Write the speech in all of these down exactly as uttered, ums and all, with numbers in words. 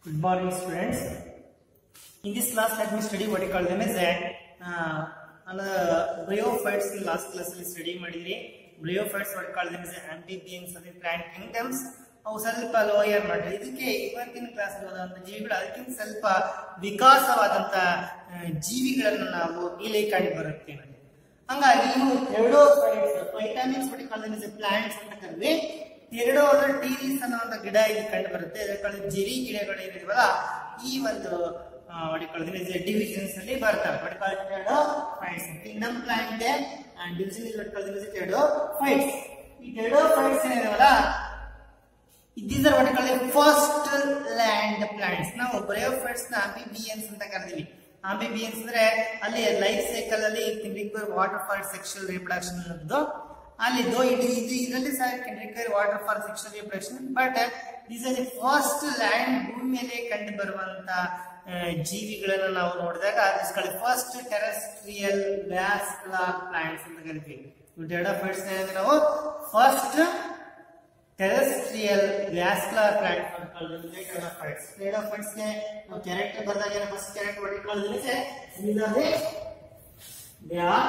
Good morning, students. In this class, let me study what you call them as a uh, on the bryophytes in last class we study ಮಾಡಿದ್ರಿ. Bryophytes what you call them as amphibians of the plant kingdoms. ಅವು ಸ್ವಲ್ಪ lower ಮಾಡ್ರಿ. ಇದಕ್ಕೆ ಇವತ್ತಿನ class ಓದುವಂತ ಜೀವಿಗಳು ಅದಕ್ಕಿಂತ ಸ್ವಲ್ಪ ವಿಕಾಸವಾದಂತ ಜೀವಿಗಳನ್ನು ನಾವು ಇಲ್ಲಿ ಕಂಡು ಬರುತ್ತೆ. ಹಂಗಾಗಿ ಇವು pteridophytes vitamins what you call them as plants ಅಂತ ಕರೀತೀವಿ. ಟೆರಡೋ ಅಂದ್ರೆ ಟೀರಿಸ್ ಅನ್ನುವಂತ ಗಿಡ ಇಲ್ಲಿ ಕಂಡು ಬರುತ್ತೆ. ಅದಕ್ಕೆ ಜೆರಿ ಗಿಡಗಳು ಏನಿದೆವಲ್ಲ ಈ ಒಂದು ಡಿವಿಷನ್ಸ್ ಅಲ್ಲಿ ಬರ್ತವೆ. Pteridophytes kingdom plant and division is pteridophytes. ಈ ಟೆರಡೋಫೈಟ್ಸ್ ಏನಿದೆವಲ್ಲ these are what you call the first land plants. ನಾವು ಬ್ರಯೋಫೈಟ್ಸ್ ನ ಆಂಫಿಬಿಯನ್ಸ್ ಅಂತ ಕರೀತೀವಿ. ಆಂಫಿಬಿಯನ್ಸ್ ಅಂದ್ರೆ ಅಲ್ಲಿ ಲೈಫ್ ಸೈಕಲ್ ಅಲ್ಲಿ require water for sexual reproduction ಅನ್ನೋದು ಅಲ್ಲಿ ದೋ ಇದು ಇದು ಇದರಲ್ಲಿ ಸಹ require water for sexual reproduction. But these are the first land ಭೂಮಿ ಮೇಲೆ ಕಂಡು ಬರುವಂತ ಜೀವಿಗಳನ್ನು ನಾವು ನೋಡಿದಾಗ this called first terrestrial vascular plants ಅಂತ ಕರಿತೀವಿ. ಟೆರಡೋಫೈಟ್ಸ್ ನಾವು ಫಸ್ಟ್ ಟೆರೆಸ್ಟ್ರಿಯಲ್ ವ್ಯಾಸ್ಕ್ಯುಲರ್ ಪ್ಲಾಂಟ್ ಅಂತ ಕರೀತೀವಿ. ಟೆರಡೋಫೈಟ್ಸ್ ಟೆರಡೋಫೈಟ್ಸ್ ಗೆ ನಾವು ಕ್ಯಾರೆಕ್ಟರ್ ಬರೆದಾಗ first character what you call this is the they are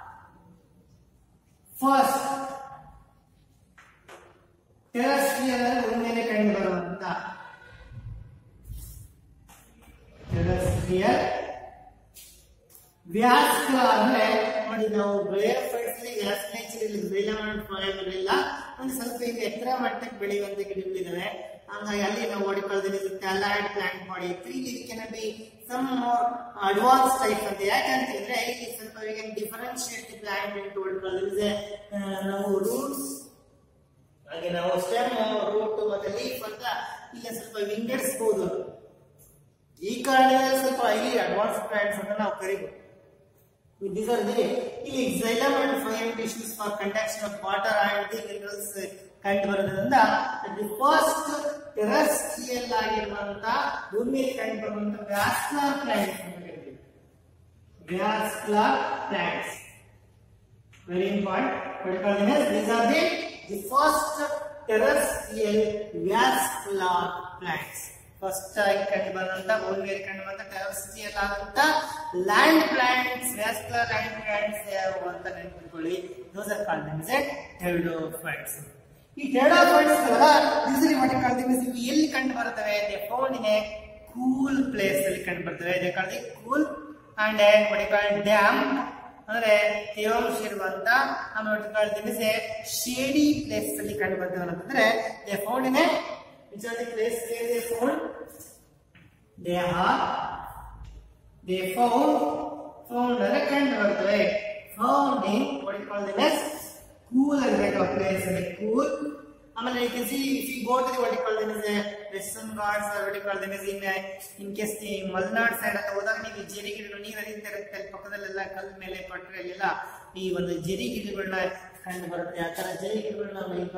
first terrestrial ಭೂಮಿ ಮೇಲೆ ಕಂಡು ಬರುವಂತ ಟೆರೆಸ್ಟ್ರಿಯಲ್ ವ್ಯಾಸ್ಕ್ಯುಲರ್ ಅಂದ್ರೆ ನೋಡಿ ನಾವು ಬ್ರಯೋಫೈಟ್ಸ್ ಅಲ್ಲಿ ವ್ಯಾಸ್ಕ್ಯುಲೇಚರ್ ಇಲ್ಲಿ ಬೆಳೆಯುವ ಫೈಬರ್ ಇಲ್ಲ ಒಂದು ಸ್ವಲ್ಪ ಈಗ ಎತ್ತರ ಮಟ್ಟಕ್ಕೆ ಬೆಳೆಯುವಂತ ಗಿಡಗಳಿದಾವೆ. ಹಂಗಾಗಿ ಅಲ್ಲಿ ನಾವು ಓಡಿಕೊಳ್ಳೋದ್ರಲ್ಲಿ ಟ್ಯಾಲಾಯ್ಡ್ ಪ್ಲಾಂಟ್ ಬಾಡಿ ಇತ್ತು. ಇಲ್ಲಿ can be some more advance type ಅಂತ ಯಾಕಂತಂದ್ರೆ ಇಲ್ಲಿ ಸ್ವಲ್ಪ ಈಗ ಡಿಫರೆನ್ಶಿಯೇಟ್ ಪ್ಲಾಂಟ್ ಅಂತ ಓಡಿಕೊಳ್ಳೋದ್ರಿಂದ ನಾವು ರೂಟ್ಸ್ ಹಾಗೆ ನಾವು ಸ್ಟೆಮ್ ರೂಟ್ ಮತ್ತೆ ಲೀಫ್ ಅಂತ ಇಲ್ಲಿ ಸ್ವಲ್ಪ ವಿಂಗಡಿಸಬಹುದು. ಈ ಕಾರಣದಿಂದ ಸ್ವಲ್ಪ ಇಲ್ಲಿ ಅಡ್ವಾನ್ಸ್ ಪ್ಲಾಂಟ್ಸ್ ಅಂತ ನಾವು ಕರೀಬಹುದು. These are the ಇಲ್ಲಿ xylem and phloem tissues for conduction of water and the minerals ಕಂಡು ಬರೋದ್ರಿಂದ ದಿ ಫಸ್ಟ್ ಟೆರೆಸ್ಟ್ರಿಯಲ್ ಆಗಿರುವಂತ ಭೂಮಿಯಲ್ಲಿ ಕಂಡು ಬರುವಂತ ವ್ಯಾಸ್ಕ್ಯುಲರ್ ಪ್ಲಾಂಟ್ಸ್ ಅಂತ ಕರೀತೀವಿ. Vascular plants very important. These are the the first terrestrial vascular plants. First ಆಗಿ ಕಂಡು ಬಂದಂತ ಭೂಮಿಯಲ್ಲಿ ಕಂಡು ಬಂದ ಟೆರೆಸ್ಟ್ರಿಯಲ್ ಆದಂತ land plants vascular land plants ಯಾವ ಅಂತ ನೆನಪಿಟ್ಕೊಳ್ಳಿ. those are called as pteridophytes. ಈ pteridophytes usually what you call them is ಎಲ್ಲಿ ಕಂಡು ಬರ್ತವೆ they found in a cool place ಅಲ್ಲಿ ಕಂಡು ಬರ್ತವೆ. they call it cool and what you call damp ಅಂದ್ರೆ ತೇವಾಂಶ ಇರುವಂತ ಆಮೇಲೆ what you call them is a shady place ಅಲ್ಲಿ ಕಂಡು ಬರ್ತವೆ ಅಂತಂದ್ರೆ they found in a which are the place where they found they are they found found ಅಂದ್ರೆ ಕಂಡು ಬರ್ತವೆ found in what you call them as cool and kind of place and cool. ಆಮೇಲೆ you can see if you go to the what you call them as a western ghats or what you call them as in in case the Malnad side ಅಂತ ಹೋದಾಗ ನೀವು Jerry ಗಿಡಗಳು ನೀರು ಹರಿಯುತ್ತೆ ಇರುತ್ತೆ ಪಕ್ಕದಲ್ಲೆಲ್ಲ ಕಲ್ ಮೇಲೆ ಪಟ್ಟರೆ ಅಲ್ಲೆಲ್ಲ ಈ ಒಂದು ಜೆರಿ ಗಿಡಗಳನ್ನ ಕಂಡು ಬರುತ್ತೆ. ಆ ತರ ಜೆರಿ ಗಿಡಗಳನ್ನ ನೀವು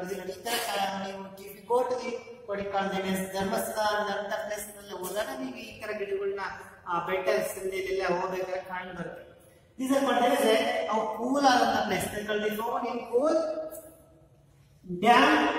go to the what you call them as Dharmasthala ಅಂತ ಪ್ಲೇಸ್ ನಲ್ಲಿ ಹೋದಾಗ ನೀವು ಈ ತರ ಗಿಡಗಳನ್ನ ಆ ಬೆಟ್ಟ ಸಂದಿಲೆಲ್ಲ ಹೋಗಬೇಕಾದ್ರೆ ಕಂಡು ಬರುತ್ತೆ. These are called as a cool ಆದಂತ place. they call the found in cool damp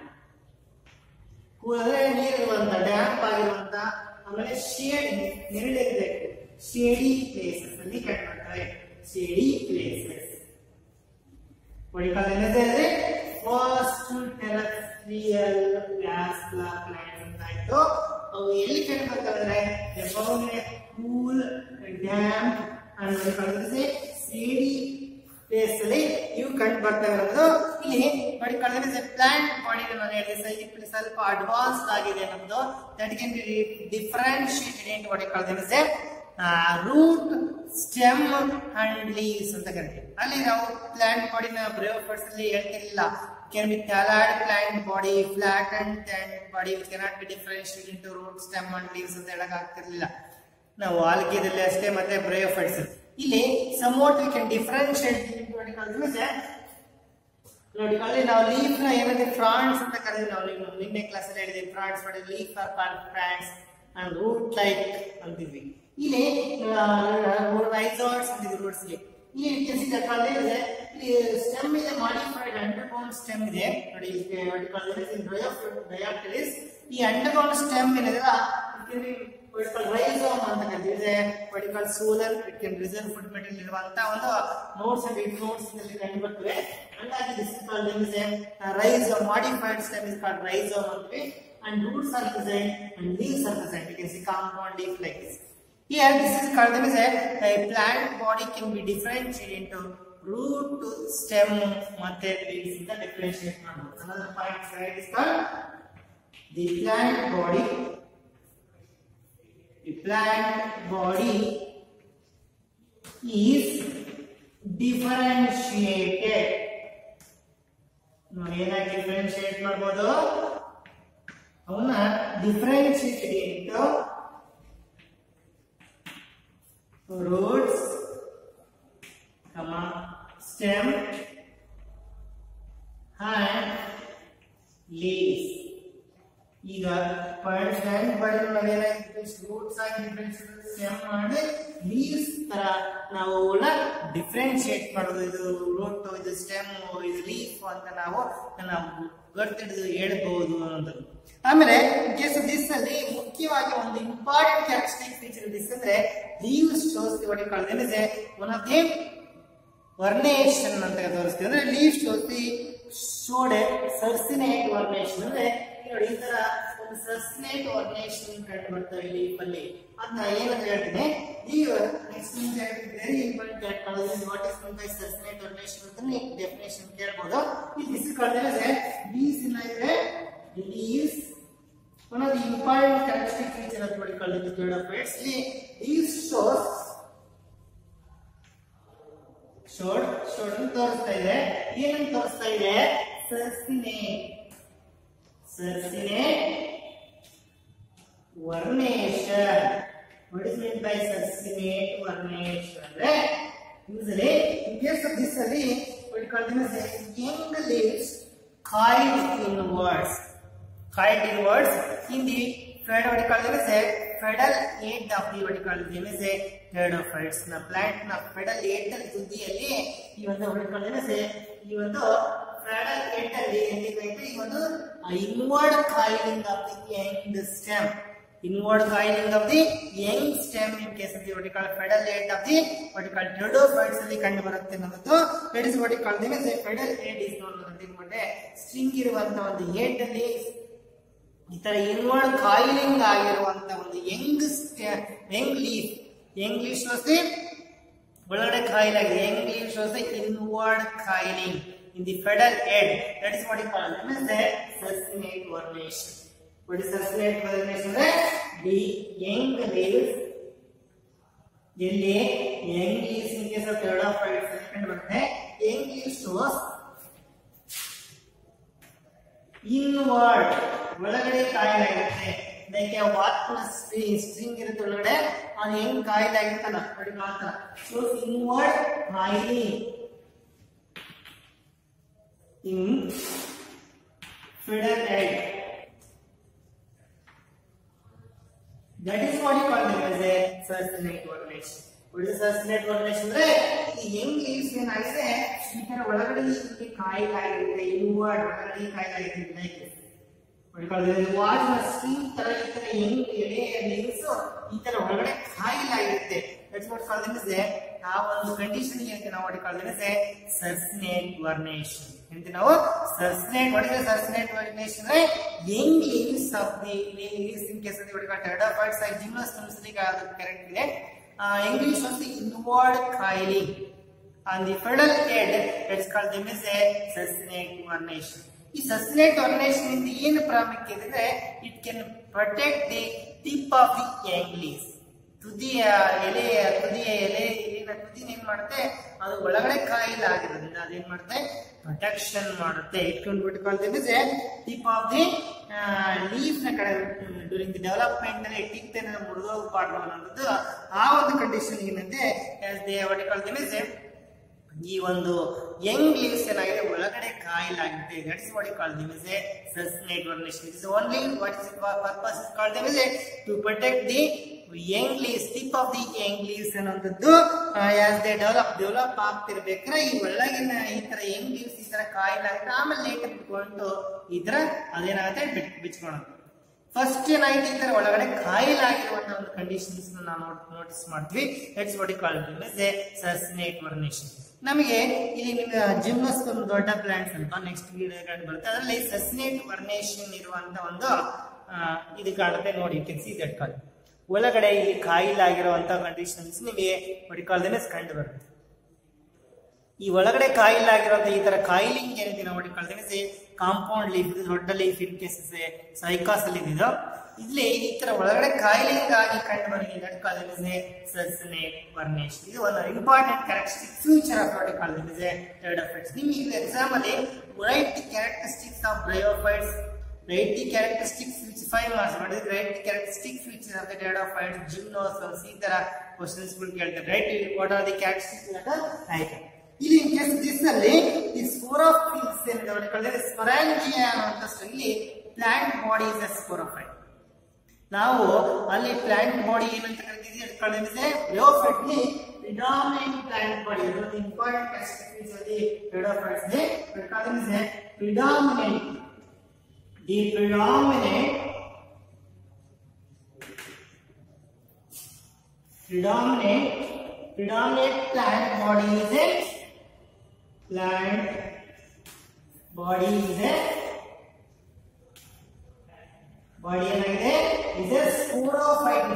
cool ಅಂದ್ರೆ ನೀರಿರುವಂತ ಡ್ಯಾಂಪ್ ಆಗಿರುವಂತ ಆಮೇಲೆ ಶೇಡ್ ನೆರಳಿದೆ ಶೇಡಿ ಪ್ಲೇಸಸ್ ಅಲ್ಲಿ ಕಂಡು ಬರ್ತವೆ. Shady places what you call them as a first terrestrial vascular plants ಅಂತ ಆಯ್ತು. ಅವು ಎಲ್ಲಿ ಕಂಡು ಬರ್ತವೆ they found in a cool damp and what you call them as a shady place ಅಲ್ಲಿ ಇವು ಕಂಡು ಬರ್ತವೆ ಅನ್ನೋದು ಇಲ್ಲಿ what you call them as a plant body ನಾನು ಹೇಳಿದೆ ಇದು ಸ್ವಲ್ಪ ಅಡ್ವಾನ್ಸ್ಡ್ ಆಗಿದೆ ನಮ್ದು that can be differentiated into what you call them as a root stem and leaves ಅಂತ ಕರಿತೀವಿ. ಅಲ್ಲಿ ನಾವು ಪ್ಲಾಂಟ್ ಬಾಡಿನ ಬ್ರಯೋಫೈಟ್ಸ್ ಅಲ್ಲಿ ಹೇಳ್ತಿರ್ಲಿಲ್ಲ can be thalloid plant body flattened plant body which cannot be differentiated into root stem and leaves ಅಂತ ಹೇಳಕ್ ಆಗ್ತಿರ್ಲಿಲ್ಲ ನಾವು ಆಲ್ಗಿದಲ್ಲಿ ಅಷ್ಟೇ ಮತ್ತೆ ಬ್ರಯೋಫೈಟ್ಸ್ ಇಲ್ಲಿ somewhat we can differentiate into what you call them as ನೋಡಿ ಅಲ್ಲಿ ನಾವು ಲೀಫ್ ನ ಏನಂದ್ರೆ ಫ್ರಾಂಡ್ಸ್ ಅಂತ ಕರೀತೀವಿ. ನಾವು ನಿನ್ನೆ ಕ್ಲಾಸ್ ಅಲ್ಲಿ ಹೇಳಿದ್ವಿ fronds but leaf are called fronds and root like ಅಂತಿದ್ವಿ. ಇಲ್ಲಿ ರೈಸೋಡ್ಸ್ ಅಂತಿದ್ವಿ ರೂಟ್ಸ್ ಗೆ ಇಲ್ಲಿ ಕೆಸಿದ ಕಾಲದಲ್ಲಿ ಇಲ್ಲಿ ಸ್ಟೆಮ್ ಇದೆ ಮಾಡಿಫೈಡ್ ಅಂಡರ್ಗ್ರೌಂಡ್ ಸ್ಟೆಮ್ ಇದೆ ನೋಡಿ. ಈ ಅಂಡರ್ಗ್ರೌಂಡ್ ಸ್ಟೆಮ್ ಏನಿದೆ ರೈಸೋಮ್ ಅಂತ ಕರೀತೀವಿ. what you call solar, it can reserve food material ಇರುವಂತ ಒಂದು ನೋಟ್ಸ್ ಅಂಡ್ ಇಟ್ ನೋಟ್ಸ್ ನಲ್ಲಿ ಕಂಡು ಬರ್ತವೆ. ಹಂಗಾಗಿ this is called as a rhizome. Modified stem is called rhizome ಅಂತೀವಿ. And roots are present and leaves are present. You can see compound leaf like this. Here this is called as a, a plant body can be differentiated into root to stem ಮತ್ತೆ leaves ಇಂದ differentiate ಮಾಡಬಹುದು. Another point here is called the plant body. The plant body is differentiated. ನಾವು ಏನಾಗಿ differentiate ಮಾಡಬಹುದು? ಅವನ್ನ differentiated into roots, comma, stem and leaves. ಈಗ points and body ನಾವೇನಾಗುತ್ತೆ roots ಆಗಿ ಡಿಫರೆನ್ಶಿಯೇಟ್ ಸ್ಟೆಮ್ ಮಾಡಿ ಲೀವ್ಸ್ ತರ ನಾವು ಅವನ್ನ ಡಿಫರೆನ್ಶಿಯೇಟ್ ಮಾಡೋದು. ಇದು ರೂಟ್, ಇದು ಸ್ಟೆಮ್, ಇದು ಲೀಫ್ ಅಂತ ನಾವು ನಾವು ಗೊತ್ತಿಡಿದು ಹೇಳ್ಬಹುದು ಅನ್ನೋದು. ಆಮೇಲೆ ಕೇಸ್ ದಿಸ್ ಅಲ್ಲಿ ಮುಖ್ಯವಾಗಿ ಒಂದು ಇಂಪಾರ್ಟೆಂಟ್ ಕ್ಯಾರೆಕ್ಟರಿಸ್ಟಿಕ್ ಫೀಚರ್ ದಿಸ್ ಅಂದ್ರೆ leaves shows the what you call them is a one of the vernation ಅಂತ ತೋರಿಸ್ತೀವಿ. ಅಂದ್ರೆ leave shows the showed a circinate vernation. ಅಂದ್ರೆ ನೋಡಿ ಈ ತರ ಒಂದು ಸರ್ಸಿನೇಟ್ ವರ್ನೇಷನ್ ಕಂಡು ಬರ್ತವೆ ಲೀಫ್ ಅಲ್ಲಿ ಅಂತ ಏನಂತ ಹೇಳ್ತೀನಿ. Leave next very important what is mean by circinate vernation ಅಂತ ನೀವು ಡೆಫಿನೇಷನ್ ಕೇಳಬಹುದು. ಇಲ್ಲಿ this called as a leaves in ಇದೆ. Leaves, one of the important characteristic feature of what we call the pteridophytes. Leaves shows showed showed ಅಂತ ತೋರಿಸ್ತಾ ಇದೆ. ಏನಂತ ತೋರಿಸ್ತಾ ಇದೆ? ಸರ್ಸಿನೇಟ್ ಸರ್ಸಿನೇಟ್ vernation. What is meant by ಸರ್ಸಿನೇಟ್ vernation? ಅಂದ್ರೆ usually in case of this ಅಲ್ಲಿ what we call them as young leaves coiled inwards. Coiled inwards in the thread what you call them as a pedal end of the what you call them as a pteridophytes. Na plant na pedal end ಅಲ್ಲಿ ತುದಿಯಲ್ಲಿ ಈ ಒಂದು what you call them as a ಈ ಒಂದು pedal end ಅಲ್ಲಿ ಏನಿದೆ ಈ ಒಂದು inward coiling of the end stem. Inward coiling of the young stem in case of the what you call pedal end of the what you call pteridophytes ಅಲ್ಲಿ ಕಂಡು ಬರುತ್ತೆ ಅನ್ನೋದು. That is what you call them as a pedal end is known as the string ಇರುವಂತ ಒಂದು head ಅಲ್ಲಿ ಈ ತರ inward coiling ಆಗಿರುವಂತ ಒಂದು young young leaf young leaf shows ಒಳಗಡೆ ಕಾಯಿಲ್ ಆಗಿದೆ. Young leaf shows inward coiling in the pedal head. That is what you call them as a circinate vernation. What is circinate vernation? ಅಂದ್ರೆ the young leaf ಎಲ್ಲಿ young leaf in case of pteridophytes ಕಂಡು ಬರುತ್ತೆ. Young leaf shows inward ಒಳಗಡೆ ಕಾಯಿಲಾಗಿರುತ್ತೆ. Like ವಾಟ್ನ string string ಇರುತ್ತೆ ಒಳಗಡೆ ಅದು ಹೆಂಗ್ ಕಾಯಿಲಾಗಿರುತ್ತಲ್ಲ ನೋಡಿ ಮಾತ್ರ. So inward coiling in ಫೆಡಲ್ head. That is what you call them as a circinate vernation. What is circinate vernation? ಅಂದ್ರೆ ಈ ಯಂಗ್ ಲೀವ್ಸ್ ಏನಾಗಿದೆ ಈ ತರ ಒಳಗಡೆ ಕಾಯಿಲಾಗಿರುತ್ತೆ. ಇನ್ವರ್ಡ್ ಒಳಗಡೆ ಕಾಯಿಲಾಗಿರುತ್ತೆ. ಲೈಕ್ ವಾಟ್ನ ಸ್ಟ್ರಿಂಗ್ ತರ ಈ ತರ ಹೆಂಗ್ ಎಳೆ ಲೀವ್ಸ್ ಈ ತರ ಒಳಗಡೆ ಕಾಯಿಲಾಗಿರುತ್ತೆ. That's what call them is a ಆ ಒಂದು ಕಂಡೀಷನ್ ಏನಕ್ಕೆ ನಾವು what call them is a circinate vernation ಅಂತ ನಾವು circinate. What is circinate vernation? ಅಂದ್ರೆ young leaves of the leaves in case of what call pteridophytes ಆಗಿ ಜಿಮ್ನೋಸ್ಟಮ್ಸ್ ಗೆ ಅದು ಕರೆಕ್ಟ್ ಇದೆ. Young leaves of the inward coiling on the pedal head. Let's call them as a circinate vernation. ಈ circinate vernation ಇಂದ ಏನು ಪ್ರಾಮುಖ್ಯತೆ ಅಂದ್ರೆ it can protect the tip of the young leaves. ತುದಿಯ ಎಲೆ ತುದಿಯ ಎಲೆ ಎಲೆನ ತುದಿನ ಏನ್ ಮಾಡುತ್ತೆ ಅದು ಒಳಗಡೆ ಕಾಯಿಲಾಗಿರೋದ್ರಿಂದ ಅದೇನ್ ಮಾಡುತ್ತೆ ಪ್ರೊಟೆಕ್ಷನ್ ಮಾಡುತ್ತೆ. It can what call them as a tip of the leaf ನ ಕಡೆ ಡ್ಯೂರಿಂಗ್ ದಿ ಡೆವಲಪ್ಮೆಂಟ್ ನಲ್ಲಿ ಟಿಪ್ ಅನ್ನ ಮುರಿದೋಗಬಾರ್ದು ಅನ್ನೋದು ಆ ಒಂದು ಕಂಡೀಷನ್ ಏನಂತೆ as they what call them as a ಈ ಒಂದು ಯಂಗ್ ಲೀವ್ಸ್ ಏನಾಗಿದೆ ಒಳಗಡೆ ಕಾಯಿಲಾಗಿದೆ. That is what you call them as a circinate vernation. It is only what is purpose is called them as a to protect the young leaves, tip of the young leaves ಅನ್ನೋಂಥದ್ದು as they develop develop ಆಗ್ತಿರ್ಬೇಕಾದ್ರೆ ಈ ಒಳಗಿನ ಈ ತರ Young leaves ಈ ತರ ಕಾಯಿಲಾಗುತ್ತೆ. ಆಮೇಲೆ late ಬಿಟ್ಕೊಂಡು ಈ ತರ ಅದೇನಾಗುತ್ತೆ ಬಿಚ್ ಬಿಚ್ಕೊಳೋದು. ಫಸ್ಟ್ ಏನಾಯ್ತು ಇತರ ಒಳಗಡೆ ಕಾಯಿಲಾಗಿರುವಂತಹ ಒಂದು ಕಂಡೀಷನ್ಸ್ ನಾವು ನೋಟಿಸ್ ಮಾಡ್ತೀವಿ. That's what you call it as a circinate vernation. ನಮಗೆ ಇಲ್ಲಿ ನಿಮ್ಮ ಜಿಮ್ನಸ್ ಒಂದು ದೊಡ್ಡ ಪ್ಲಾಂಟ್ಸ್ ಅಂತ ನೆಕ್ಸ್ಟ್ ವಿಡಿಯೋ ಬರುತ್ತೆ, ಅದರಲ್ಲಿ ಸಸ್ನೇಟ್ ವರ್ನೇಷನ್ ಇರುವಂತ ಒಂದು ಇದು ಕಾಣುತ್ತೆ ನೋಡಿ. You can see that call ಒಳಗಡೆ ಇಲ್ಲಿ ಕಾಯಿಲಾಗಿರುವಂತಹ ಕಂಡೀಷನ್ಸ್ ನಿಮಗೆ what you call that is ಕಂಡು ಬರುತ್ತೆ. ಈ ಒಳಗಡೆ ಕಾಯಿಲಾಗಿರುವಂತಹ ಈ ತರ ಕಾಯಿಲಿಂಗ್ ಏನಿದೆ ನಾವು what you call that is compound leaf, ದೊಡ್ಡ ಲೀಫ್ ಇನ್ ಕೇಸಸ್ ಸೈಕಾಸ್ ಅಲ್ಲಿ ಇದಿದೆ. ಇಲ್ಲಿ ಈ ತರ ಒಳಗಡೆ ಕಾಯಿಲಿಂಗ್ ಆಗಿ ಕಂಡು ಬಂದಿದೆ that call that is circinate vernation. ಇದು ಒಂದು important characteristic future of what you call that is pteridophytes. ನಿಮಗೆ ಇದು ಎಕ್ಸಾಮ್ ಅಲ್ಲಿ write the characteristics of bryophytes, write the characteristics which five marks ಮಾಡಿದ್ರೆ write the characteristic future of the pteridophytes, gymnosperms ಈ ತರ questions ಗಳು ಕೇಳ್ತಾರೆ. Write what are the characteristics of like ಇಲ್ಲಿ in case this ಅಲ್ಲಿ ಈ ಸ್ಪೋರೋಫಿಲ್ಸ್ ಎಂದು ಹೇಳಿದ್ರೆ ಸ್ಪೊರಾಂಜಿಯಾ ಅನ್ನುವಂತ ಇಲ್ಲಿ plant body is a sporophyte. ನಾವು ಅಲ್ಲಿ ಪ್ಲಾಂಟ್ ಬಾಡಿ ಏನಂತ ಕರಿತೀವಿ ಹೇಳ್ಕೊಂಡಿದ್ರೆ ಬ್ರಯೋಫೈಟ್ ಗೆ ಪ್ರಿಡಾಮಿನೆಂಟ್ ಪ್ಲಾಂಟ್ ಬಾಡಿ ಒಂದು important aspect of the pteridophytes ಗೆ ಹೇಳ್ಕೊಂಡಿದ್ರೆ predominant the predominant predominant predominant plant body is a plant body is a body ಏನಾಗಿದೆ is a sporophyte.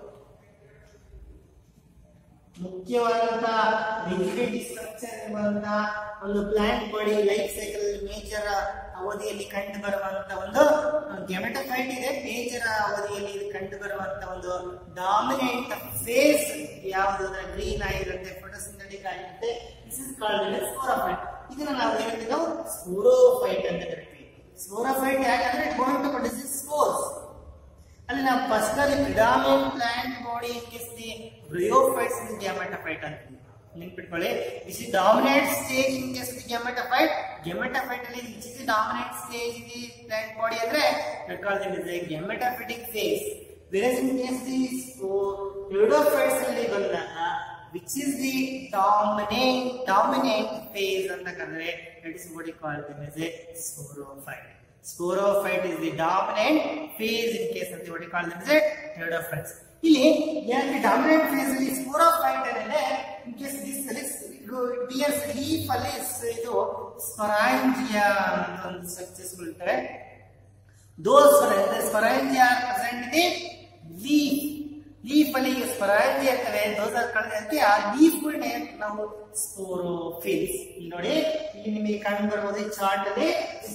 ಮುಖ್ಯವಾದಂತಹ ರಿಜಿಡಿಟಿ ಸ್ಟ್ರಕ್ಚರ್ ಇರುವಂತಹ ಒಂದು plant body life cycle major ಅವಧಿಯಲ್ಲಿ ಕಂಡು ಬರುವಂತಹ ಒಂದು ಗೆಮೆಟೋಫೈಟ್ ಇದೆ. ಮೇಜರ್ ಅವಧಿಯಲ್ಲಿ ಇದು ಕಂಡು ಬರುವಂತಹ ಒಂದು ಡಾಮಿನೆಂಟ್ ಫೇಸ್ ಯಾವುದು ಅಂದ್ರೆ ಗ್ರೀನ್ ಆಗಿರುತ್ತೆ, ಫೋಟೋಸಿಂಥೆಟಿಕ್ ಆಗಿರುತ್ತೆ. This is called as sporophyte. ಇದನ್ನ ನಾವು ಹೇಳ್ತೀವಿ ನಾವು ಸ್ಪೋರೋಫೈಟ್ ಅಂತ ಕರಿತೀವಿ. ಸ್ಪೋರೋಫೈಟ್ ಯಾಕಂದ್ರೆ it going to produce spores. ಅಲ್ಲಿ ನಾವು ಫಸ್ಟ್ ಅಲ್ಲಿ predominant plant body in case the bryophytes in gametophyte ಅಂತ ನೆನ್ಪಿಟ್ಕೊಳ್ಳಿ. This is dominant stage in case the gametophyte. Gametophyte ಅಲ್ಲಿ which is the dominant stage in the plant body ಅಂದ್ರೆ that called it is a gametophytic phase. whereas in case the pteridophytes ಅಲ್ಲಿ ಬಂದಾಗ which is the dominant dominant phase ಅಂತ ಕರೆದ್ರೆ that is what you call them as a sporophyte. Sporophyte is the dominant phase in case of the what you call them as a pteridophytes. ಇಲ್ಲಿ ಯಾಕೆ dominant phase ಅಲ್ಲಿ sporophyte ಅಂದ್ರೆ in case this dears leaf ಅಲ್ಲಿ ಇದು sporangia ಅಂತ ಒಂದು structures ಇರ್ತವೆ. those sporangia present the leaf leaf ಅಲ್ಲಿ ಸ್ಪೊರಾಂಜಿಯಾ ಇರ್ತವೆ. those are ಕಳೆದಂತೆ ಆ ಲೀಫ್ ಗಳನ್ನ ನಾವು ಸ್ಪೋರೋಫಿಲ್ಸ್. ಇಲ್ಲಿ ನೋಡಿ ಇಲ್ಲಿ ನಿಮಗೆ ಕಂಡು ಬರಬಹುದು ಈ ಚಾರ್ಟ್ ಅಲ್ಲಿ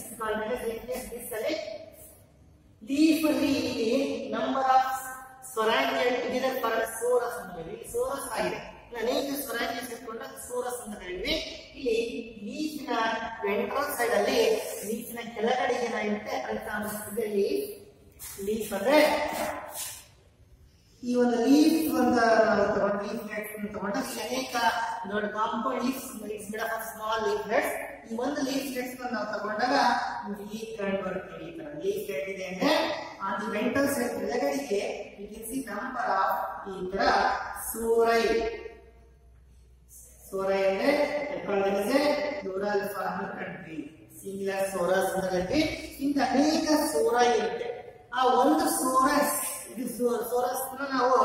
ಲೀಫ್ ಅಲ್ಲಿ ಇಲ್ಲಿ number of sporangia together for sorus ಅಂತ ಹೇಳಿ ಸೋರಸ್ ಆಗಿದೆ. ಅನೇಕ ಸ್ಪೊರಾಂಜಿಯಾ ಸೇರ್ಕೊಂಡ ಸೋರಸ್ ಅಂತ ಹೇಳಿದ್ವಿ. ಇಲ್ಲಿ ಲೀಫ್ ನ ವೆಂಟ್ರಲ್ ಸೈಡ್ ಅಲ್ಲಿ ಲೀಫ್ ನ ಕೆಳಗಡೆ ಏನಾಗಿರುತ್ತೆ ಅಂತ ಲೀಫ್ ಲೀಫ್ ಅಂದ್ರೆ ಈ ಒಂದು ಲೀಫ್ ಅಂತ ತಗೊಂಡು ಲೀಫ್ ಲೆಟ್ಸ್ ತಗೊಂಡು ಅನೇಕ ದೊಡ್ಡ compound leafs it's made of small leaflets. ಈ ಒಂದು ಲೀಫ್ ಲೆಟ್ಸ್ ನಾವು ತಗೊಂಡಾಗ ಲೀಫ್ ಕಂಡು ಬರುತ್ತೆ. ಈ ತರ ಲೀಫ್ ಲೆಟ್ ಇದೆ ಅಂದ್ರೆ ಆನ್ ದಿ ವೆಂಟ್ರಲ್ ಸೈಡ್ ಕೆಳಗಡೆಗೆ you can see number of ಈ ತರ ಸೋರೈ. ಸೋರೈ ಅಂದ್ರೆ ಎಕಾಲಜಿಸೆ ಡ್ಯೂರಲ್ ಫಾರ್ಮರ್ ಕಂಟ್ರಿ ಸಿಂಗ್ಯುಲರ್ ಸೋರಸ್ ಅಂತ ಕರಿತೀವಿ. ಇಂತ ಅನೇಕ ಸೋರೈ ಇರುತ್ತೆ. ಆ ಒಂದು ಸೋರಸ್ ಇದು ಸೋರಸ್ ನಾವು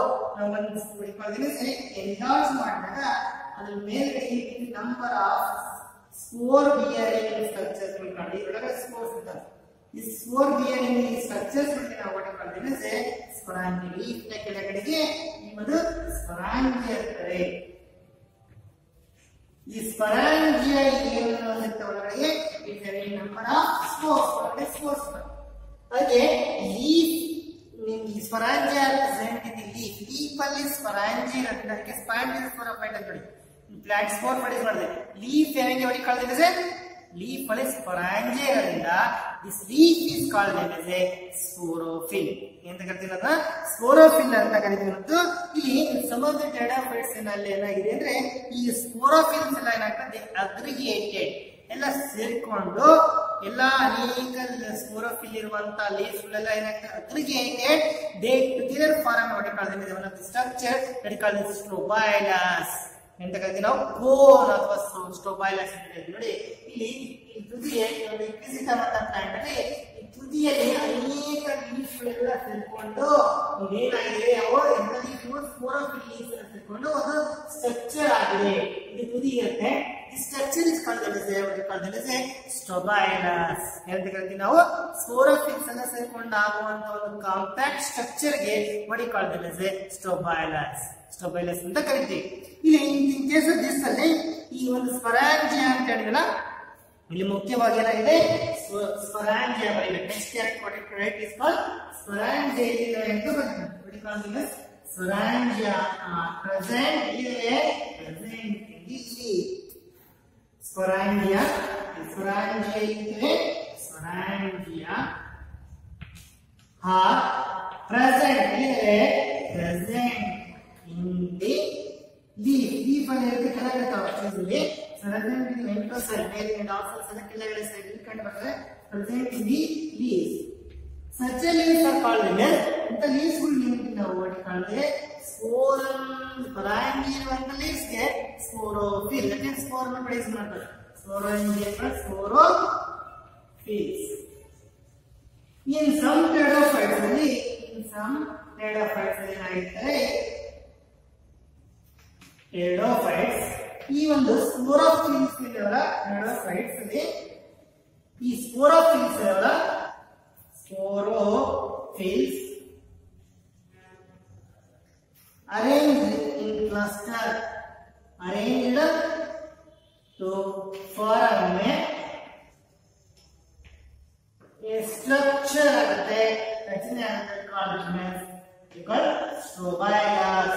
ಎನ್ಲಾರ್ಜ್ ಮಾಡಿದಾಗ ಅದ್ರ ಮೇಲ್ಗಡೆ number of spore bearing structures ಕಂಡು ಇದರೊಳಗೆ ಸ್ಪೋರ್ಸ್ ಇರ್ತವೆ. ಈ ಸ್ಪೋರ್ ಬಿಯರಿಂಗ್ ಸ್ಟ್ರಕ್ಚರ್ಸ್ ನಾವು ಒಟ್ಟು ಕಲ್ತಿದ್ರೆ ಸ್ಪೊರಾಂಜಿಯಾ ಲೀಫ್ ನ ಕೆಳಗಡೆಗೆ ಈ ಒಂದು ಸ್ಪೊರಾಂಜಿಯಾ ಇರ್ತದೆ. ಈ ಸ್ಪೊರಾಂಜಿಯಾ ಏನು ಒಳಗಡೆ ಇದರಲ್ಲಿ ನಂಬರ್ ಆಫ್ ಸ್ಪೋರ್ಸ್ ಒಳಗಡೆ ಸ್ಪೋರ್ಸ್. ಹಾಗೆ leaf sporangia present in the leaf. Leaf ಅಲ್ಲಿ ಸ್ಪೊರಾಂಜಿಯಾ ಇರುತ್ತೆ. ಅದಕ್ಕೆ ಸ್ಪಾಂಜಿಯಲ್ ಸ್ಪೋರೋಫೈಟ್ ಅಂತ ಹೇಳಿ ಪ್ಲಾಂಟ್ ಸ್ಪೋರ್ ಮಾಡಿ ಮಾಡಿದೆ. ಲೀಫ್ ಏನಿಗೆ ಹೊಡಿ ಕಳ್ದಿದೆ ಸರ್ ಲೀಫ್ ಅಲ್ಲಿ ಸ್ಪೊರಾಂಜಿಯಾ ಇರೋದ್ರಿಂದ this leaf is called as a sporophyll ಅಂತ ಕರಿತೀವಿ. ಅದನ್ನ ಸ್ಪೋರೋಫಿಲ್ ಅಂತ ಕರಿತೀವಿ. ಮತ್ತು ಇಲ್ಲಿ ಸಮ್ ಆಫ್ ದಿ ಟೆರಡೋಫೈಟ್ಸ್ ಅಲ್ಲಿ ಏನಾಗಿದೆ ಅಂದ್ರೆ ಈ ಸ್ಪೋರೋಫಿಲ್ಸ್ ಎಲ್ಲ ಏನಾಗ್ತದೆ ಅಗ್ರಿಗೇಟೆಡ್ ಎಲ್ಲ ಸೇರ್ಕೊಂಡು ಎಲ್ಲ ಅನೇಕ ಸ್ಪೋರೋಫಿಲ್ ಇರುವಂತಹ ಲೀಫ್ ಗಳೆಲ್ಲ ಏನಾಗ್ತದೆ aggregated they together form what called is one of the structure that called is strobilus ಅಂತ ಕರಿತೀವಿ ನಾವು. ಕೋನ್ ಅಥವಾ ಸ್ಟ್ರೋಬೈಲಸ್ ಅಂತ ಹೇಳ್ತೀವಿ. ನೋಡಿ ಇಲ್ಲಿ ಈ ತುದಿಯ ಒಂದು ವಿಕಸಿತವಾದ ಪ್ಲಾಂಟ್ ಅಲ್ಲಿ ಈ ತುದಿಯಲ್ಲಿ ಅನೇಕ ಲೀಫ್ ಗಳಲ್ಲ ಸೇರ್ಕೊಂಡು ಇದೇನಾಗಿದೆ ಅವು ಎಂತಲ್ಲಿ ಸ್ಪೋರೋಫಿಲ್ ಲೀವ್ಸ್ ಸೇರ್ಕೊಂಡು ಒಂದು ಸ್ಟ್ರಕ್ಚರ್ ಆಗಿದೆ. ಇದು ತುದಿ ಇರುತ್ತೆ. ಈ structure is called as a what is called as a strobilus. ಹೇಳ್ತೀವಿ ನಾವು ಸ್ಪೋರೋಫಿಲ್ಸ್ ಅನ್ನ ಸೇರ್ಕೊಂಡು ಆಗುವಂತ ಒಂದು ಕಾಂಪ್ಯಾಕ್ಟ್ ಸ್ಟ್ರಕ್ಚರ್ ಗೆ what is called as a strobilus strobilus ಅಂತ ಕರಿತೀವಿ. ಇಲ್ಲಿ ಇನ್ ಕೇಸ್ ಆಫ್ ದಿಸ್ ಅಲ್ಲಿ ಈ ಒಂದು ಸ್ಪೊರಾಂಜಿಯಾ ಅಂತ ಹೇಳಿದಲ್ಲ, ಇಲ್ಲಿ ಮುಖ್ಯವಾಗಿ ಏನಾಗಿದೆ ಸ್ಪೊರಾಂಜಿಯಾ ಬರೀಬೇಕು. Next character is called sporangia ಅಂತ ಬರ್ತದೆ. what is called as sporangia present ಇದೆ ಪ್ರೆಸೆಂಟ್ ಇಲ್ಲಿ ಸ್ಪೊರಾಂಜಿಯಾ ಸ್ಪೊರಾಂಜಿಯಾ ಇದೆ ಸ್ಪೊರಾಂಜಿಯಾ ಹಾ ಪ್ರೆಸೆಂಟ್ ಇದೆ present in the leaf. leaf ಅನ್ನೋದು ಕೆಳಗಡೆ ತಗೊಳ್ತೀವಿ. ಪ್ರೆಸೆಂಟ್ ಇನ್ ವೆಂಟ್ರೋಸೆಲ್ ಮೇಲೆ ಡಾರ್ಸಲ್ ಸೆಲ್ ಕೆಳಗಡೆ ಸೈಡ್ ಇಲ್ಲಿ ಕಂಡು ಬರ್ತದೆ. Present in the leaves. such a leaves are called as ಅಂತ leaves ಗಳು ನಿಮಗೆ ನಾವು what called as sporum. Sporangia ಅಂತ leaves ಗೆ ಸ್ಪೋರೋಫಿಲ್ ಅಂದ್ರೆ ಸ್ಪೋರ್ ಅನ್ನು ಪ್ರೊಡ್ಯೂಸ್ ಮಾಡ್ತಾರೆ. Sporangia sporophylls. in some pterophytes ಅಲ್ಲಿ in some pterophytes ಅಲ್ಲಿ ಏನಾಗಿರ್ತಾರೆ pterophytes ಈ ಒಂದು ಸ್ಪೋರೋಫಿಲ್ಸ್ ಇದೆಯಲ್ಲ pterophytes ಅಲ್ಲಿ ಈ ಸ್ಪೋರೋಫಿಲ್ಸ್ ಇದೆಯಲ್ಲ ಸ್ಪೋರೋಫಿಲ್ಸ್ arranged in cluster arranged to form a structure ಆಗುತ್ತೆ ರಚನೆ ಆಗುತ್ತೆ called ಸ್ಟೊಬೈಲಸ್.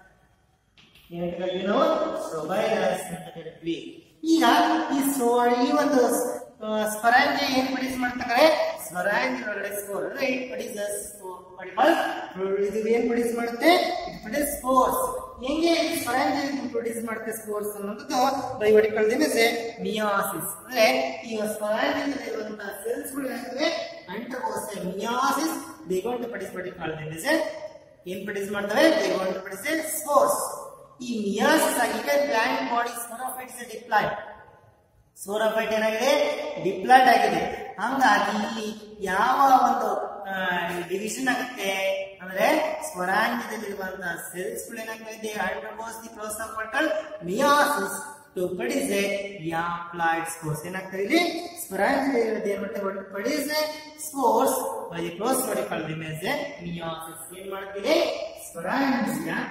ಏನಂತ ನಾವು ಸ್ಟೊಬೈಲಸ್ ಅಂತ ಕರೀತೀವಿ. ಈಗ ಈ ಈ ಒಂದು ಸ್ಪೊರಾಂಜಿಯಾ ಏನ್ ಪ್ರೊಡ್ಯೂಸ್ ಮಾಡ್ತಾರೆ ಸ್ಪೊರಾಂಜಿಯಾ ಒಳಗಡೆ ಸ್ಪೋರ್ ಅಂದ್ರೆ ಇಟ್ ಪ್ರೊಡ್ಯೂಸಸ್ ಇದು ಏನ್ ಪ್ರೊಡ್ಯೂಸ್ ಮಾಡುತ್ತೆ ಇಟ್ ಪ್ರೊಡ್ಯೂಸ್ ಸ್ಪೋರ್ಸ್. ಹೆಂಗೆ ಸ್ಪೊರಾಂಜಿಯಾ ಪ್ರೊಡ್ಯೂಸ್ ಮಾಡುತ್ತೆ ಸ್ಪೋರ್ಸ್ ಅನ್ನೋದು by what is called as meiosis. ಅಂದ್ರೆ ಈ ಸ್ಪೊರಾಂಜಿಯಾ ಇರುವಂತಹ ಸೆಲ್ಸ್ ಗಳು ಏನಾಗ್ತವೆ undergoes meiosis. they going to produce what is called as ಏನ್ ಪ್ರೊಡ್ಯೂಸ್ ಮಾಡ್ತವೆ they going to produce spores. ಈ ಮಿಯಾಸಿಸ್ ಆಗಿದೆ plant body sporophytes diploid. Sporophyte ಏನಾಗಿದೆ ಡಿಪ್ಲಾಯ್ಡ್ ಆಗಿದೆ. ಹಂಗಾಗಿ ಇಲ್ಲಿ ಯಾವ ಒಂದು ಡಿವಿಷನ್ ಆಗುತ್ತೆ ಅಂದ್ರೆ ಸ್ಪೊರಾಂಜಿಯಾದಲ್ಲಿರುವಂತಹ ಸೆಲ್ಸ್ ಗಳು ಏನಾಗ್ತದೆ undergoes the process of what called meiosis to produce a diploid spores. ಏನಾಗ್ತದೆ ಇಲ್ಲಿ ಸ್ಪೊರಾಂಜಿಯಾ ಇರೋದು ಏನ್ ಮಾಡ್ತದೆ produce spores by the process what is called as meiosis. ಏನ್ ಮಾಡ್ತಿದೆ ಸ್ಪೊರಾಂಜಿಯಾ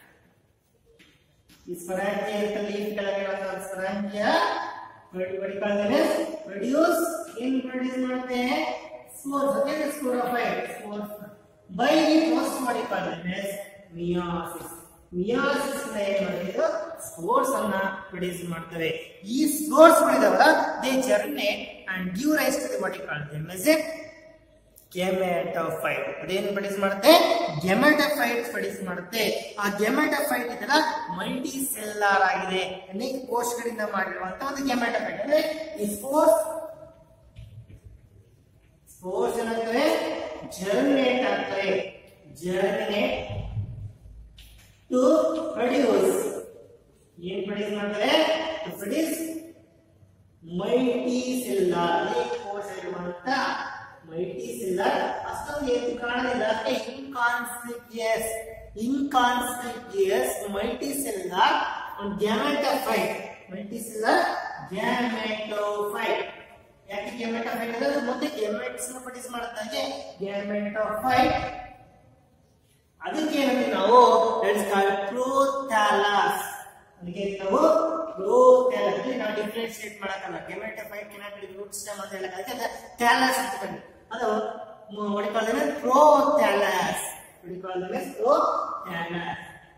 ಈ ಸ್ಪೊರಾಂಜಿಯಾ ಲೀಫ್ ಕೆಳಗಡೆ ಇರುವಂತಹ sporangia what is called as produce in produce ಮಾಡುತ್ತೆ spores. okay the sporophyte spores by the process what is called as meiosis. meiosis ನ ಏನು ಮಾಡಿದ್ರು spores ಅನ್ನ ಪ್ರೊಡ್ಯೂಸ್ ಮಾಡ್ತವೆ. ಈ ಸ್ಪೋರ್ಸ್ ಗಳಿದಾವಲ್ಲ they germinate and give rise to the what is called as gametophyte. ಅದೇನು produce ಮಾಡುತ್ತೆ ಗೆಮೆಟೋಫೈಟ್ ಪ್ರೊಡ್ಯೂಸ್ ಮಾಡುತ್ತೆ. ಆ ಗೆಮೆಟೋಫೈಟ್ ಇದೆಲ್ಲ ಮಲ್ಟಿ ಸೆಲ್ಲಾರ್ ಆಗಿದೆ. ಅನೇಕ ಕೋಶಗಳಿಂದ ಮಾಡಿರುವಂತಹ ಒಂದು ಗೆಮೆಟೋಫೈಟ್. ಅಂದ್ರೆ ಈ ಸ್ಪೋರ್ಸ್ ಸ್ಪೋರ್ಸ್ ಏನಾಗ್ತವೆ ಜರ್ಮಿನೇಟ್ ಆಗ್ತವೆ. ಜರ್ಮಿನೇಟ್ ಟು ಪ್ರೊಡ್ಯೂಸ್ ಏನ್ ಪ್ರೊಡ್ಯೂಸ್ ಮಾಡ್ತವೆ ಟು ಪ್ರೊಡ್ಯೂಸ್ ಮಲ್ಟಿ ಸೆಲ್ಲಾರ್. ಅನೇಕ ಕೋಶ ಇರುವಂತ ಮಲ್ಟಿಸೆಲ್ಲರ್. ಅಷ್ಟೊಂದು ಏನು ಕಾರಣದಿಂದ ಇನ್ಕಾನ್ಸ್ಪಿಕ್ಯೂಯಸ್ ಇನ್ಕಾನ್ಸ್ಪಿಕ್ಯೂಯಸ್ ಮಲ್ಟಿಸೆಲ್ಲರ್ ಒಂದು ಗ್ಯಾಮೆಟೋಫೈಟ್. Multicellular gametophyte. ಯಾಕೆ ಗ್ಯಾಮೆಟೋಫೈಟ್ ಅಂದ್ರೆ ಮುಂದೆ ಗ್ಯಾಮೆಟ್ಸ್ ನ ಪ್ರೊಡ್ಯೂಸ್ ಮಾಡುತ್ತೆ ಗ್ಯಾಮೆಟೋಫೈಟ್. ಅದಕ್ಕೆ ಏನಂದ್ರೆ ನಾವು ಪ್ರೋಥಾಲಸ್. ಅದಕ್ಕೆ ನಾವು ಪ್ರೋಥಾಲಸ್ ಅಲ್ಲಿ ನಾವು ಡಿಫರೆನ್ಶಿಯೇಟ್ ಮಾಡಕಲ್ಲ. Gametophyte cannot be root stem ಅಂತ ಹೇಳಕ ಅದಕ್ಕೆ ಥಾಲಸ್ ಅಂತ ಕರೀತಾರೆ. ಅದು what is called as prothallus. what is called as prothallus.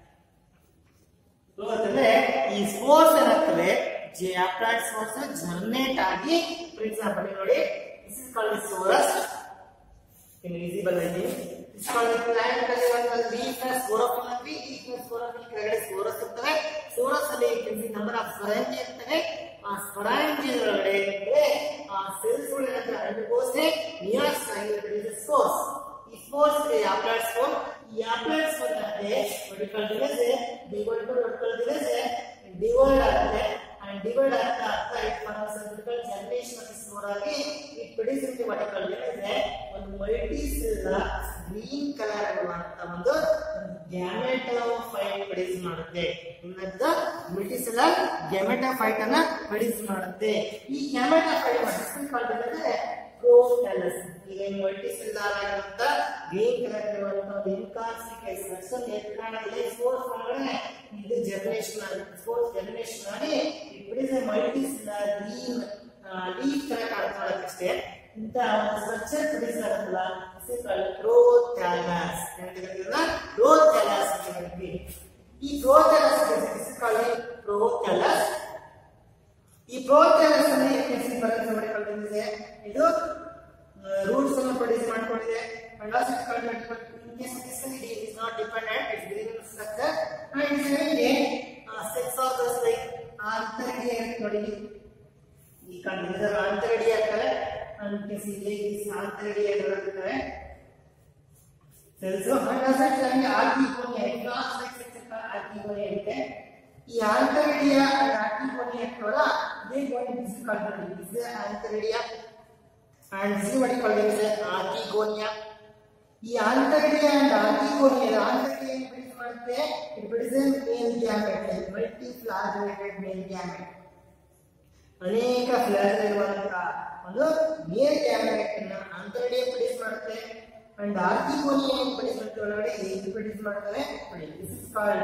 ಅಂದ್ರೆ ಈ ಸ್ಪೋರ್ಸ್ ಏನಾಗ್ತವೆ ಜಿಯಾಪ್ಲಾಯ್ಡ್ ಸ್ಪೋರ್ಸ್ ಜರ್ಮಿನೇಟ್ ಆಗಿ ಫಾರ್ ಎಕ್ಸಾಂಪಲ್ ನೋಡಿ this is called spores in visible ಆಗಿ ದಿಸ್ ಕಾಲ್ಡ್ ಪ್ಲಾಂಟ್ ಅಲ್ಲಿ ಒಂದು ಲೀಫ್ ಸ್ಪೋರೋಫಿಲ್ ಅಲ್ಲಿ ಈ ಸ್ಪೋರೋಫಿಲ್ ಕೆಳಗಡೆ ಸ್ಪೋರಸ್ ಇರ್ತವೆ. ಸ್ಪೋರಸ್ ಅಲ್ಲಿ ನಂಬರ್ ಆಫ್ ಸ್ಪೊರಾಂಜಿಯಾ ಇರ್ತವೆ. ಆ ಸ್ಪೊರಾಂಜಿಯಾ ಒಳಗಡೆ ಆ ಸೆಲ್ಸ್ ಗಳು ಏನಾಗ್ತವೆ ಅಂಡರ್ಗೋಸ್ ಮಿಯಾಸಿಸ್ ಆಗಿ ಸ್ಪೋರ್ಸ್. ಈ ಸ್ಪೋರ್ಸ್ ಗೆ ಅಪ್ಲೈಡ್ ಸ್ಪೋರ್ ಈ ಅಪ್ಲೈಡ್ ಸ್ಪೋರ್ ಅಂದ್ರೆ what is called as they going to what called as divide ಆಗುತ್ತೆ and ಡಿವೈಡ್ ಆಗ್ತಾ ಆಗ್ತಾ it forms generation of spore ಆಗಿ it produce what I call ಏನಿದೆ ಒಂದು ಮಲ್ಟಿ ಸೆಲ್ಯುಲರ್ ಗ್ರೀನ್ ಕಲರ್ ಇರುವಂತ ಒಂದು ಗ್ಯಾಮೆಟೋಫೈಟ್ ಪ್ರೊಡ್ಯೂಸ್ ಮಾಡುತ್ತೆ. ಇನ್ನೊಂದು ಮಲ್ಟಿ ಸೆಲ್ಯುಲರ್ ಗ್ಯಾಮೆಟೋಫೈಟ್ ಅನ್ನ ಪ್ರೊಡ್ಯೂಸ್ ಮಾಡುತ್ತೆ. ಈ ಗ್ಯಾಮೆಟೋಫೈಟ್ ವಾಟ್ ಕಾಲ್ ಅಂದ್ರೆ ಪ್ರೋಟೆಲಸ್. ಈಗ ಮಲ್ಟಿ ಸೆಲ್ಯುಲರ್ ಆಗಿರುವಂತ ಗ್ರೀನ್ ಕಲರ್ ಇರುವಂತ ಒಂದು ಇನ್ಕಾನ್ಸಿಕ್ವೆನ್ಸ್ ಸೆಕ್ಷನ್ ಎಲೆಕ್ಟ್ರಾನ್ ಸ್ಪೋರ್ಸ್ ಒಳಗಡೆ ಇದು ಜನರೇಷನ್ ಆಗುತ್ತೆ. ಸ್ಪೋರ್ಸ್ ಜನರೇಷನ್ ಆಗಿ it produce multicellular green leaf ತರ ಕಾಣ್ಕೊಳ್ಳೋದಷ್ಟೇ ಇಂತ ಒಂದು ಸ್ಟ್ರಕ್ಚರ್ ಪ್ರೊಡ್ಯೂಸ್ ಆಗುತ್ತಲ್ಲ ಪ್ರೋಥ್ಯಾಲಸ್. ಪ್ರೋಥ್ಯಾಲಸ್ ಅಂತ ಹೇಳ್ತೀವಿ. ಈ ಪ್ರೋಥ್ಯಾಲಸ್ ಪ್ರೋಥ್ಯಾಲಸ್ ಈ ಪ್ರೋಥ್ಯಾಲಸ್ ಅನ್ನು ಮಾಡಿಕೊಂಡಿದೆ. ಇದು ರೂಟ್ಸ್ ಅನ್ನು ಪ್ರೊಡ್ಯೂಸ್ ಮಾಡಿಕೊಂಡಿದೆ. Not dependent it's green structure and sex organs like ಆಂತರಿಕ ನೋಡಿ ಈ ಕಾಣಿಸಿದ ಆಂತರಿಕ ಆಗ್ತವೆ ಆಂತರಿಕ ಇರುತ್ತವೆ ಸೆಲ್ಸ್ ಆರ್ಕಿಗೋನಿಯಾ ಆರ್ಕಿಗೋನಿಯಾ ಇರುತ್ತೆ. ಈ ಆಂತರಿಕ ಆರ್ಕಿಗೋನಿಯಾ ಕೂಡ they going to be called this is antheridia and this is what you call it archegonia. ಈ ಆಂತರಿಡಿಯಾ and archegonia ಆಂತರಿಡಿಯಾ ಏನು ಪ್ರೊಡ್ಯೂಸ್ ಮಾಡುತ್ತೆ it produces male gamete multi flagellated male gamete. ಅನೇಕ ಫ್ಲಾಜ್ ಇರುವಂತಹ ಒಂದು ಮೇಲ್ ಗ್ಯಾಮೆಟ್ ಅನ್ನು ಆಂತರಿಡಿಯಾ ಪ್ರೊಡ್ಯೂಸ್ ಮಾಡುತ್ತೆ and archegonia ಏನು produce ಮಾಡುತ್ತೆ ಒಳಗಡೆ ಇದು ಪ್ರೊಡ್ಯೂಸ್ ಮಾಡ್ತವೆ. this is called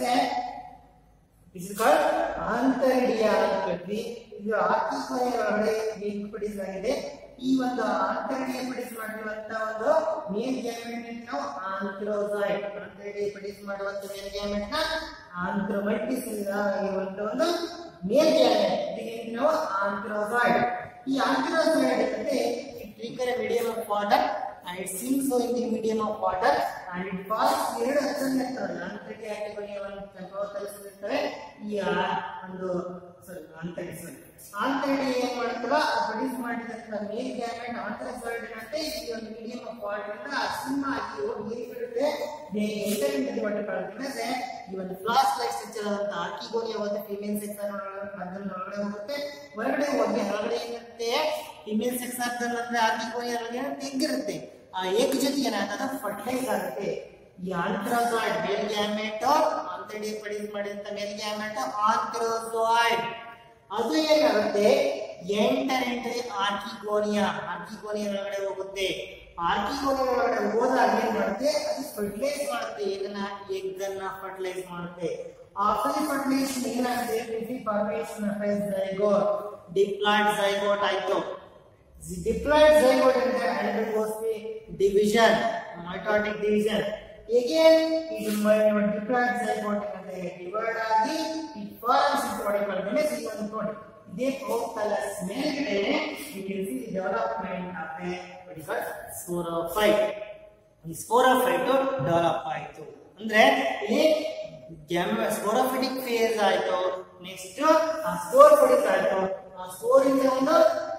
This is called ಆಂತರಿಡಿಯಾ ಅಂತ ಹೇಳ್ತೀವಿ. ಇದು ಆರ್ಕಿಗೋನಿಯಾ ಒಳಗಡೆ ಹೇಗೆ ಪ್ರೊಡ್ಯೂಸ್ ಆಗಿದೆ. ಈ ಒಂದು ಆಂತರಿಡಿಯಾ ಪ್ರೊಡ್ಯೂಸ್ ಮಾಡಿರುವಂತ ಒಂದು ಮೇಲ್ ಗ್ಯಾಮೆಟ್ ನಾವು ಆಂಥ್ರೋಜಾಯ್ಡ್. ಆಂತರಿಡಿಯಾ ಪ್ರೊಡ್ಯೂಸ್ ಮಾಡುವಂತ ಮೇಲ್ ಗ್ಯಾಮೆಟ್ ನ ಆಂಥ್ರೋ ಮಲ್ಟಿ ಸೆಲ್ಯುಲರ್ ಆಗಿರುವಂತ ಒಂದು ಮೇಲ್ ಗ್ಯಾಮೆಟ್ ಇದಕ್ಕೆ ನಾವು ಆಂಥ್ರೋಜಾಯ್ಡ್. ಈ ಆಂಥ್ರೋಜಾಯ್ಡ್ ಅಂದ್ರೆ it trigger a medium of water and it sinks in the medium of water and it falls ಎರಡು ಹತ್ತನೇ ಇರ್ತದೆ ಆಂತರಿಕ ಆರ್ಕಿಗೋನಿಯಾ ಒಂದು ಪ್ರೋಥೆಲಸ್ ಈ ಒಂದು ಸಾರಿ ಆಂತರಿಕ ಆಂತರಿಕ ಏನ್ ಮಾಡ್ತಾರ ಪ್ರೊಡ್ಯೂಸ್ ಮಾಡಿದಂತ ಮೇಲ್ ಗ್ಯಾಮೆಟ್ ಆಂಥ್ರೋಜಾಯ್ಡ್ ಅಂದ್ರೆ ಈ ಒಂದು ಮೀಡಿಯಂ ಆಫ್ ವಾಟರ್ ಇಂದ ಸಿಂಹ ಆಗಿ ನೀರು ಬಿಡುತ್ತೆ. They enter in the water ಕಳ್ಕೊಂಡ್ರೆ ಈ ಒಂದು ಫ್ಲಾಸ್ಕ್ ಲೈಕ್ ಸ್ಟ್ರಕ್ಚರ್ ಅಂತ ಆರ್ಕಿಗೋನಿಯಾ ಒಂದು ಫಿಮೇಲ್ ಸೆಕ್ಸ್ ಅನ್ನು ಒಳಗಡೆ ಹೋಗುತ್ತೆ. ಹೊರಗಡೆ ಹೋಗಿ ಹೊರಗಡೆ ಏನಿರುತ್ತೆ ಫಿಮೇಲ್ ಸೆಕ್ಸ್ ಅಂದ್ರೆ ಆರ್ಕಿಗೋನಿಯಾ ಒಳಗಡೆ ಎಗ್ ಇರುತ್ತೆ. ಆ ಎಗ್ ಜೊತೆಗೆ ಏನಾಗ್ತದೆ ಫರ್ಟಿಲೈಸ್ ಆಗುತ್ತೆ. ಈ ಆಂಥ್ರೋಜಾಯ್ಡ್ ಮೇಲ್ ಗ್ಯಾಮೆಟ್ ಆಂತರಿಡಿಯಾ ಪ್ರೊಡ್ಯೂಸ್ ಮಾಡಿದಂತ ಮೇಲ್ ಗ್ಯಾಮೆಟ್ ಆಂಥ್ರೋಜಾಯ್ಡ್ ಅದು ಏನಾಗುತ್ತೆ ಎಂಟರ್ ಎಂಟರ್ ಆರ್ಕಿಗೋನಿಯಾ ಆರ್ಕಿಗೋನಿಯಾ ಒಳಗಡೆ ಹೋಗುತ್ತೆ. ಆರ್ಕಿಗೋನಿಯಾ ಒಳಗಡೆ ಹೋದಾಗ ಏನ್ ಮಾಡುತ್ತೆ ಅದು ಫರ್ಟಿಲೈಸ್ ಮಾಡುತ್ತೆ. ಇದನ್ನ ಎಗ್ ಅನ್ನ ಫರ್ಟಿಲೈಸ್ ಮಾಡುತ್ತೆ. ಆಫ್ಟರ್ ಫರ್ಟಿಲೈಸೇಷನ್ ಏನಾಗುತ್ತೆ formation of a zygote diploid zygote ಆಯ್ತು. ಡಿಪ್ಲಾಯ್ಡ್ ಝೈಗೋಟ್ ಅಂದ್ರೆ undergoes division mitotic division. Again it diploid zygote ಅಂದ್ರೆ ಡಿವೈಡ್ ಆಗಿ it forms into what you call the one code. ಇದೇ ಪ್ರೋಥೆಲಸ್ ಮೇಲ್ಗಡೆ you can see the development of a what you call sporophyte. ಈ sporophyte develop ಆಯಿತು ಅಂದ್ರೆ ಇಲ್ಲಿ sporophytic phase ಆಯ್ತು. Next ಆ ಸ್ಪೋರ್ ಪ್ರೊಡ್ಯೂಸ್ ಆಯ್ತು. ಆ ಸ್ಪೋರ್ ಇಂದ ಒಂದು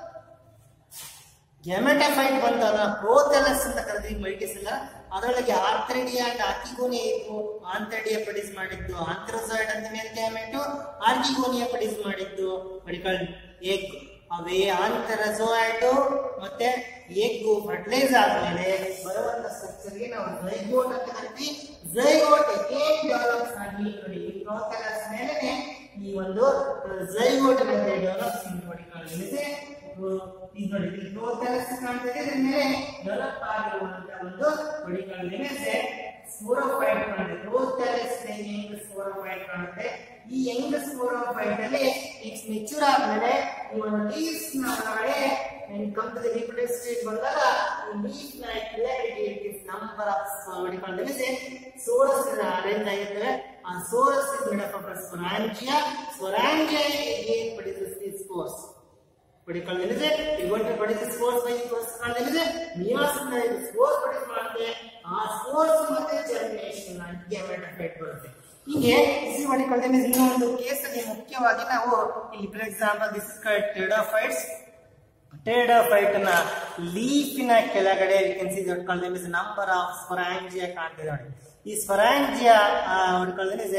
ಗ್ಯಾಮೆಟೋಫೈಟ್ ಬಂತಲ್ಲ ಪ್ರೋಥೆಲಸ್ ಅಂತ ಕರೆದ್ವಿ ಮಲ್ಟಿ ಸೆಲ್ಯುಲರ್. ಅದರೊಳಗೆ ಆಂಥರಿಡಿಯಾ ಅಂಡ್ ಆರ್ಕಿಗೋನಿಯಾ ಇತ್ತು. ಆಂಥರಿಡಿಯಾ ಪ್ರೊಡ್ಯೂಸ್ ಮಾಡಿದ್ದು ಆಂಥ್ರೋಜಾಯ್ಡ್ ಅಂತ ಮೇಲ್ ಗ್ಯಾಮೆಟ್, ಆರ್ಕಿಗೋನಿಯಾ ಪ್ರೊಡ್ಯೂಸ್ ಮಾಡಿದ್ದು ಮೆಡಿಕಲ್ ಎಗ್. ಅವೇ ಆಂಥ್ರೋಜಾಯ್ಡ್ ಮತ್ತೆ ಎಗ್ ಫರ್ಟಿಲೈಸ್ ಆದ್ಮೇಲೆ ಬರುವಂತ ಸ್ಟ್ರಕ್ಚರ್ ಗೆ ನಾವು ಝೈಗೋಟ್ ಅಂತ ಕರಿತೀವಿ. ಝೈಗೋಟ್ ಏನ್ ಡೆವಲಪ್ಸ್ ಆಗಿ ನೋಡಿ ಪ್ರೋಥೆಲಸ್ ಮೇಲೆ ಈ ಒಂದು ಝೈಗೋಟ್ ಮೇಲೆ ಡೆವಲಪ್ಸ್ ಮಾಡಿಕೊಂಡಿದೆ. ಈ ನೋಡಿ ಪ್ರೋಥೆಲಸ್ ಕಾಣ್ತಾ ಇದೆ ಮೇಲೆ ಡೆವಲಪ್ ಆಗಿರುವಂತ ಒಂದು ಮಡಿಕಲ್ನಿದೆ ಸ್ಪೋರೋಫೈಟ್ ಕಾಣುತ್ತೆ. ಪ್ರೋಥೆಲಸ್ ಯಂಗ್ ಸ್ಪೋರೋಫೈಟ್ ಕಾಣುತ್ತೆ. ಈ ಯಂಗ್ ಸ್ಪೋರೋಫೈಟ್ ಅಲ್ಲಿ ನೆಕ್ಸ್ಟ್ ಮೆಚೂರ್ ಆದ್ಮೇಲೆ ಈ ಒಂದು ಲೀವ್ಸ್ ನ ಒಳಗಡೆ ಕಂಪದ ರಿಪ್ರೊಡಕ್ಟಿವ್ ಸ್ಟೇಜ್ ಬಂದಾಗ ಈ ಲೀಫ್ ನ ಇಟ್ ನಂಬರ್ ಆಫ್ ಮಡಿಕಲ್ನಿದೆ ಸೋರಸ್ ಅರೇಂಜ್ ಆಗಿರ್ತವೆ. ಆ sorus is made up of sporangia. Sporangia again produces these spores. Particle is it? You want to produce spores by first and then is it? Meiosis is spores produce ಮಾಡುತ್ತೆ. ಆ spores ಮತ್ತೆ germination ಆಗಿ gametophyte ಬರುತ್ತೆ. ಹೀಗೆ ಇಸಿ particle is ಇನ್ನೊಂದು case ಅಲ್ಲಿ ಮುಖ್ಯವಾಗಿ ನಾವು ಇಲ್ಲಿ for example this is called pteridophytes. Pteridophyte ನ ಲೀಫಿನ ಕೆಳಗಡೆ you can see that called is number of sporangia ಕಾಣ್ತಿದೆ ನೋಡಿ. ಈ sporangia particle is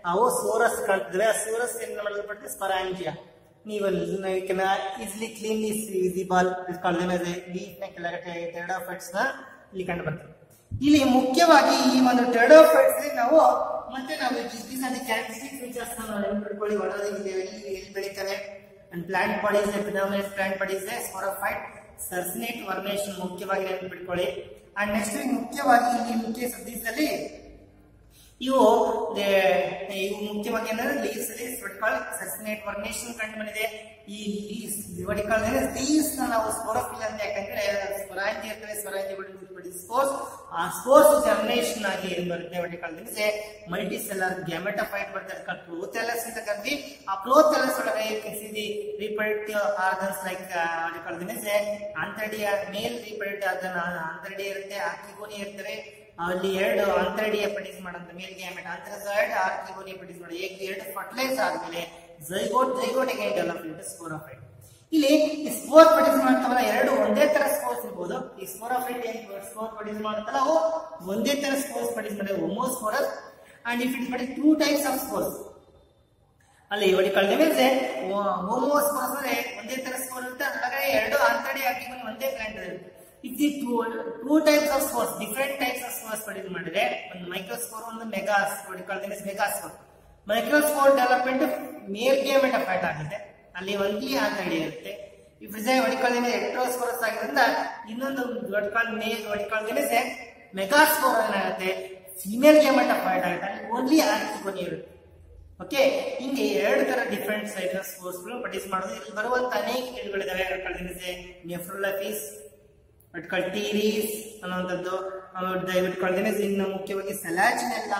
ಅವು ಸೋರಸ್ ಕಾಣ್ತಿದ್ರೆ ಆ ಸೋರಸ್ ಏನ್ ಮಾಡಲ್ಪಟ್ಟಿದೆ ಸ್ಪರಾಂಜಿಯಾ. ನೀವು ಈಸಿಲಿ ಕ್ಲೀನ್ಲಿ ವಿಸಿಬಲ್ ಲೀಫ್ ನ ಕೆಳಗಡೆ ಟೆರಡೋಫೈಟ್ಸ್ ನ ಇಲ್ಲಿ ಕಂಡು ಬರ್ತದೆ. ಇಲ್ಲಿ ಮುಖ್ಯವಾಗಿ ಈ ಒಂದು ಟೆರಡೋಫೈಟ್ಸ್ ನಾವು ಮತ್ತೆ ನಾವು ಕ್ಯಾರೆಕ್ಟರಿಸ್ಟಿಕ್ ಫೀಚರ್ಸ್ ನಾವು ನೆನಪಿಟ್ಕೊಳ್ಳಿ. ಒಳಗೆ ಎಲ್ಲಿ ಬೆಳೀತವೆ and plant bodies phenomenal plant bodies sporophyte circinate vernation ಮುಖ್ಯವಾಗಿ ನೆನಪಿಟ್ಕೊಳ್ಳಿ. ಅಂಡ್ ನೆಕ್ಸ್ಟ್ ಮುಖ್ಯವಾಗಿ ಇಲ್ಲಿ ಮುಖ್ಯ ಸದ್ಯದಲ್ಲಿ ಇವು ಇವು ಮುಖ್ಯವಾಗಿ ಏನಂದ್ರೆ ಲೀವ್ಸ್ ಅಲ್ಲಿ ವರ್ಟಿಕಲ್ ಸರ್ಸಿನೇಟ್ ವರ್ನೇಷನ್ ಕಂಡು ಬಂದಿದೆ. ಈ ಲೀವ್ಸ್ ವರ್ಟಿಕಲ್ ಲೀವ್ಸ್ ನ ನಾವು ಸ್ಪೋರೋಫಿಲ್ ಅಂತ ಯಾಕಂದ್ರೆ ಸ್ವರಾಂಜಿ ಇರ್ತವೆ, ಸ್ವರಾಂಜಿ ಸ್ಪೋರ್ಸ್ ಆ ಸ್ಪೋರ್ಸ್ ಜರ್ಮಿನೇಷನ್ ಆಗಿ ಏನ್ ಬರುತ್ತೆ ವರ್ಟಿಕಲ್ ಅಂದ್ರೆ ಮಲ್ಟಿ ಸೆಲ್ಲರ್ ಗ್ಯಾಮೆಟೋಫೈಟ್ ಬರ್ತದೆ. ಪ್ಲೋಥೆಲಸ್ ಅಂತ ಕರಿತೀವಿ. ಆ ಪ್ಲೋಥೆಲಸ್ ಒಳಗೆ the reproductive organs like vertical ಅಂದ್ರೆ ಆಂತರ್ಡಿಯ ಮೇಲ್ ರಿಪ್ರೊಡಕ್ಟಿವ್ ಆರ್ಗನ್ ಆಂತರ್ಡಿಯ ಇರುತ್ತೆ, ಆರ್ಕಿಗೋನಿ ಇರ್ತವೆ. ಅಲ್ಲಿ ಎರಡು ಆಂತರ್ಡಿಯ ಪ್ರೊಡ್ಯೂಸ್ ಮಾಡೋದು ಮೇಲ್ ಗ್ಯಾಮೆಟ್ ಆಂಥ್ರಜಾಯ್ಡ್ ಆರ್ಕಿಗೋನಿ ಪ್ರೊಡ್ಯೂಸ್ ಮಾಡಿ ಎರಡು ಫರ್ಟಿಲೈಸ್ ಆದ್ಮೇಲೆ zygote zygote again development sporophyte. ಇಲ್ಲಿ ಸ್ಪೋರ್ ಪ್ರೊಡ್ಯೂಸ್ ಮಾಡ್ತಾವಲ್ಲ ಎರಡು ಒಂದೇ ತರ ಸ್ಪೋರ್ಸ್ ಇರ್ಬೋದು. ಈ ಸ್ಪೋರೋಫೈಟ್ ಏನ್ ಸ್ಪೋರ್ ಪ್ರೊಡ್ಯೂಸ್ ಮಾಡುತ್ತಲ್ಲ ಅವು ಒಂದೇ ತರ ಸ್ಪೋರ್ಸ್ ಪ್ರೊಡ್ಯೂಸ್ ಮಾಡಿದ್ರೆ homosporous and if it produce two types of spores. ಅಲ್ಲಿ ವರ್ಟಿಕಲ್ ಅಂದ್ರೆ ಹೋಮೋಸ್ಪೋರಸ್ ಅಂದ್ರೆ ಒಂದೇ ತರ ಸ್ಪೋರ್ ಇರುತ್ತೆ, ಹಾಗಾಗಿ ಎರಡು ಆಂತರ್ಡಿ ಆರ್ಕಿಗೋನಿ ಒಂದೇ ಪ್ಲಾಂಟ್ ಇರುತ್ತೆ. ಇದು two two types of spores different types of spores produce ಮಾಡಿದ್ರೆ ಒಂದು ಮೈಕ್ರೋಸ್ಪೋರ್ ಒಂದು mega vertical megaspore. Microspore development male gametophyte ಆಗುತ್ತೆ, ಅಲ್ಲಿ ಒಂದೇ ಆಂತರ್ಡಿ ಇರುತ್ತೆ. ಈ ವರ್ಟಿಕಲ್ ಎಕ್ಟ್ರೋಸ್ಪೋರಸ್ ಆಗಿರೋದ್ರಿಂದ ಇನ್ನೊಂದು ವರ್ಟಿಕಲ್ ಮೇಲ್ ವರ್ಟಿಕಲ್ ಮೆಗಾಸ್ಪೋರ್ ಏನಾಗುತ್ತೆ ಫಿಮೇಲ್ ಗ್ಯಾಮೆಟೋಫೈಟ್ ಆಗುತ್ತೆ, ಅಲ್ಲಿ ಓನ್ಲಿ ಆರ್ಕಿಗೋನಿ ಇರುತ್ತೆ. ಓಕೆ, ಹಿಂಗೆ ಎರಡು ತರ ಡಿಫರೆಂಟ್ ಸೈಜ್ ಆಫ್ ಸ್ಪೋರ್ಸ್ ಗಳು ಪ್ರೊಡ್ಯೂಸ್ ಮಾಡೋದು. ಇಲ್ಲಿ ಬರುವಂತ ಅನೇಕ ಗಿಡಗಳಿದಾವೆ. ವರ್ಟಿಕಲ್ ನೆಫ್ರೋಲಫಿಸ್ ವರ್ಟಿಕಲ್ ಟೀರೀಸ್ ಅನ್ನುವಂಥದ್ದು ವರ್ಟಿಕಲ್ ಇನ್ನು ಮುಖ್ಯವಾಗಿ ಸೆಲಾಜಿನೆಲ್ಲಾ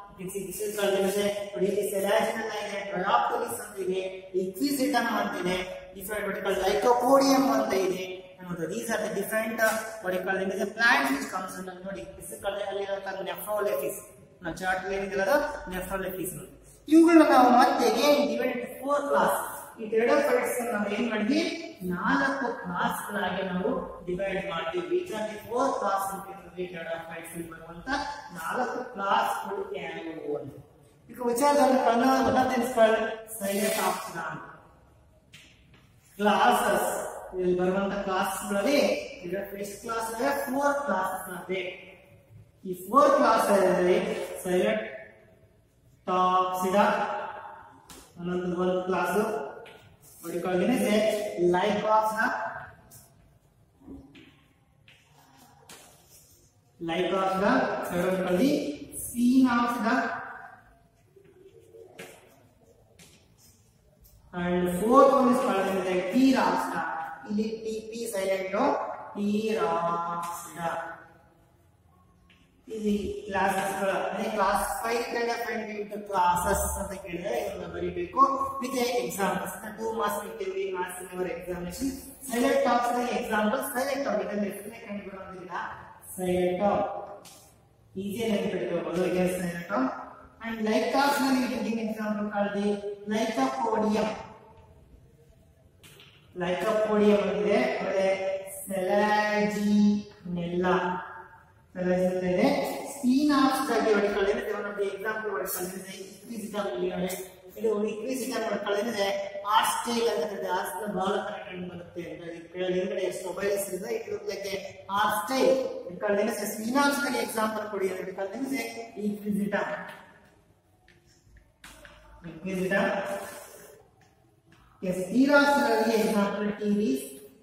ಸೆಲಾಜಿನೆಲ್ಲಾ ಇದೆ, ಟ್ರಯಾಪ್ಟೋಲಿಸ್ ಅಂತ ಇದೆ, ಇಕ್ವಿಸಿಟಮ್ ಅಂತಿದೆ, ಡಿಫರೆಂಟ್ ವರ್ಟಿಕಲ್ ಲೈಕೋಪೋಡಿಯಂ ಅಂತ ಇದೆ ಅನ್ನೋದು. These are the different vertical plants which comes and ನೋಡಿ ಫಿಸಿಕಲ್ ಅಲ್ಲಿರುವಂತಹ ನೆಫ್ರೋಲೆಫಿಸ್ ನಾವು ಚಾರ್ಟ್ ಏನಿದೆ ನೆಫ್ರೋಲೆಫಿಸ್. ಇವುಗಳನ್ನ ನಾವು ಮತ್ತೆ again divide into four class. ಈ ಟೆರಡೋಫೈಟ್ಸ್ ನಾವು ಏನ್ ಮಾಡಿದ್ವಿ ನಾಲ್ಕು ಕ್ಲಾಸ್ ಗಳಾಗಿ ನಾವು ಡಿವೈಡ್ ಮಾಡ್ತೀವಿ. Which are the four class ಅಂತ ಟೆರಡೋಫೈಟ್ಸ್ ಬರುವಂತ ನಾಲ್ಕು ಕ್ಲಾಸ್ ಗಳು ಯಾವುವು ಅಂತ. ಈಗ ವಿಚಾರದಲ್ಲಿ one of this called Psilopsida classes. ಇಲ್ಲಿ ಬರುವಂತ ಕ್ಲಾಸ್ ಗಳಲ್ಲಿ ಎಷ್ಟು ಕ್ಲಾಸ್ ಇದೆ? ಫೋರ್ ಕ್ಲಾಸ್ ಇದೆ. ಈ ಫೋರ್ ಕ್ಲಾಸ್ ಅಲ್ಲಿ ಸೈಲೆಟಾಪ್ಸಿರಾ ಅನ್ನೊಂದು ಒಂದು ಕ್ಲಾಸ್ ವರ್ಟಿಕಲ್ ಏನಿದೆ Lycopsida Lycopsida vertical Sphenopsida and fourth one is called as the Pteropsida. ಇಲ್ಲಿ tp silent Pteropsida. ಇಲ್ಲಿ ಕ್ಲಾಸಸ್ ಗಳು ಅಂದ್ರೆ class five kind of into classes ಅಂತ ಹೇಳಿದ್ರೆ ಇದನ್ನ ಬರೀಬೇಕು ವಿತ್ ಎಕ್ಸಾಂಪಲ್ಸ್. ಟೂ ಮಾರ್ಕ್ಸ್ ಇಟ್ಟಿವಿ marks in our examination. Psilopsida example ಸೈಲೆಟಾಪ್ ಇದನ್ನ ಎಷ್ಟನೇ ಕಂಡು ಬರೋದಿಲ್ಲ ಸೈಲೆಟಾಪ್ ಈಜಿ ನೆನಪಿಟ್ಕೋಬಹುದು. ಈಗ ಸೈಲೆಟಾಪ್ and Lycaopsida we can give example called the Lycopodium. Lycopodium ಇದೆ ಆಮೇಲೆ Selaginella Selaginella ಇದೆ. Spinopsida ಗೆ ವರ್ಟಿಕಲ್ ಇದೆ one of the example vertical ಇದೆ Equisetum ಇದೆ. ಇದು Equisetum ವರ್ಟಿಕಲ್ ಇದೆ ಆರ್ಚ್ ಟೈಲ್ ಅಂತ ಕರೀತಾರೆ. ಆರ್ಚ್ ನ ಬಾಲ ತರ ಕಂಡು ಬರುತ್ತೆ ಅಂತ ಕೆಳಗಡೆ ಸ್ಟೊಬೈಲಸ್ ಇದೆ. It look like a arch tail. Vertical ಇದೆ. Spinopsida ಗೆ ಎಕ್ಸಾಂಪಲ್ ಕೊಡಿ. ವರ್ಟಿಕಲ್ ಇದೆ Equisetum. Equisetum. Yes, Pteropsida example Teres.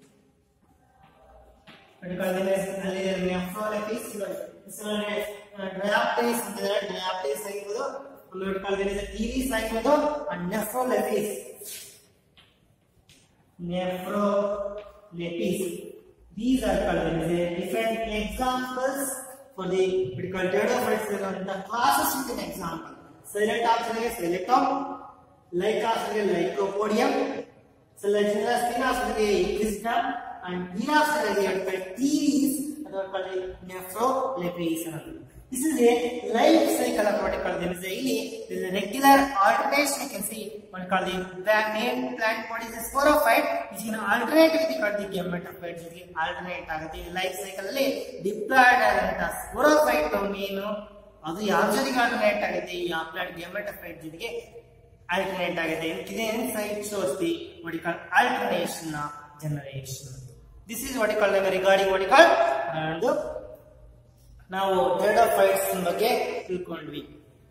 Vertical ಅಲ್ಲಿ Nephrolophis. Diaptres ಅಂತಿದೆ. Diaptres ಆಗಿರೋದು vertical ಇದೆ. Teres ಆಗಿರೋದು and Nephrolophis. Nephrolophis. These are called different examples for the vertical pterophytes. The classes with an example. Seiletopsida Seiletop, Lycaopsida Lycopodium, Selaginella Spinopsida Equisetum, and Pteropsida Teres that are called Nephrolophis. This is a life cycle of vertical. There is a, there is a regular alternation. You can see one called the main plant body is a sporophyte, which can alternate with the called the gametophyte. Alternate agati life cycle ಅಲ್ಲಿ diploid aganta sporophyte main ಅದು ಯಾವ ಜೊತೆಗೆ alternate ಆಗಿದೆ, ಈ haploid gametophyte ಜೊತೆಗೆ alternate ಆಗಿದೆ. This side shows the what you call alternation of generation. This is what you call regarding what you call and ನಾವು pteridophytes ಬಗ್ಗೆ ತಿಳ್ಕೊಂಡ್ವಿ.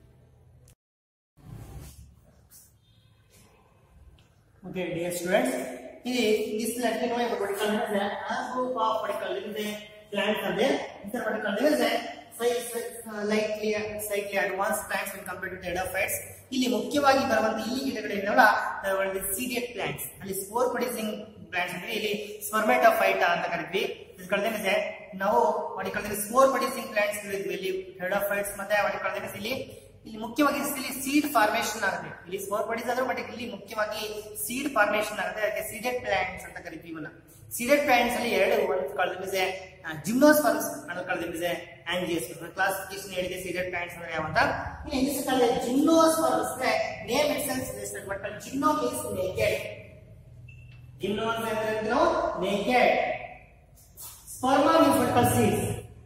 Okay, dear students, ಇಲ್ಲಿ this let me know about what you call as group of what you call the plants are there. This is what you call there is slightly slightly advanced plants when compared to pteridophytes. ಇಲ್ಲಿ ಮುಖ್ಯವಾಗಿ ಬರುವಂತ ಈ ಗಿಡಗಳಿಂದಲ್ಲ ಒಂದು seeded plants, ಅಲ್ಲಿ spore producing plants ಅಂದ್ರೆ ಇಲ್ಲಿ spermatophyta ಅಂತ ಕರಿತೀವಿ. ಇದಕ್ಕೇನಿದೆ ನಾವು ವಾಟ್ ಕಲ್ತಿದ್ರೆ ಸ್ಪೋರ್ ಪ್ರೊಡ್ಯೂಸಿಂಗ್ ಪ್ಲಾಂಟ್ಸ್ ಇದ್ವಿ ಇಲ್ಲಿ ಟೆರಿಡೋಫೈಟ್ಸ್ ಮತ್ತೆ ವಾಟ್ ಕಲ್ತಿದ್ರೆ ಇಲ್ಲಿ ಇಲ್ಲಿ ಮುಖ್ಯವಾಗಿ ಇಲ್ಲಿ ಸೀಡ್ ಫಾರ್ಮೇಶನ್ ಆಗುತ್ತೆ. ಇಲ್ಲಿ ಸ್ಪೋರ್ ಪ್ರೊಡ್ಯೂಸ್ ಆದ್ರೂ ಬಟ್ ಇಲ್ಲಿ ಮುಖ್ಯವಾಗಿ ಸೀಡ್ ಫಾರ್ಮೇಶನ್ ಆಗುತ್ತೆ, ಅದಕ್ಕೆ ಸೀಡೆಡ್ ಪ್ಲಾಂಟ್ಸ್ ಅಂತ ಕರಿತೀವಿ ಇವನ್ನ. ಸೀಡೆಡ್ ಪ್ಲಾಂಟ್ಸ್ ಅಲ್ಲಿ ಎರಡು ಒಂದು ಕಳೆದಿದೆ ಜಿಮ್ನೋಸ್ಪರ್ಮ್ಸ್ ಅನ್ನೋದು ಕಳೆದಿದೆ ಆಂಜಿಯೋಸ್ಪರ್ಮ್ಸ್. ಕ್ಲಾಸಿಫಿಕೇಶನ್ ಹೇಳಿದೆ ಸೀಡೆಡ್ ಪ್ಲಾಂಟ್ಸ್ ಅಂದ್ರೆ ಯಾವ ಅಂತ. Gymnosperms name itself suggested but gymno means naked. Gymno ಅಂದ್ರೆ naked. Sperma means what called seeds.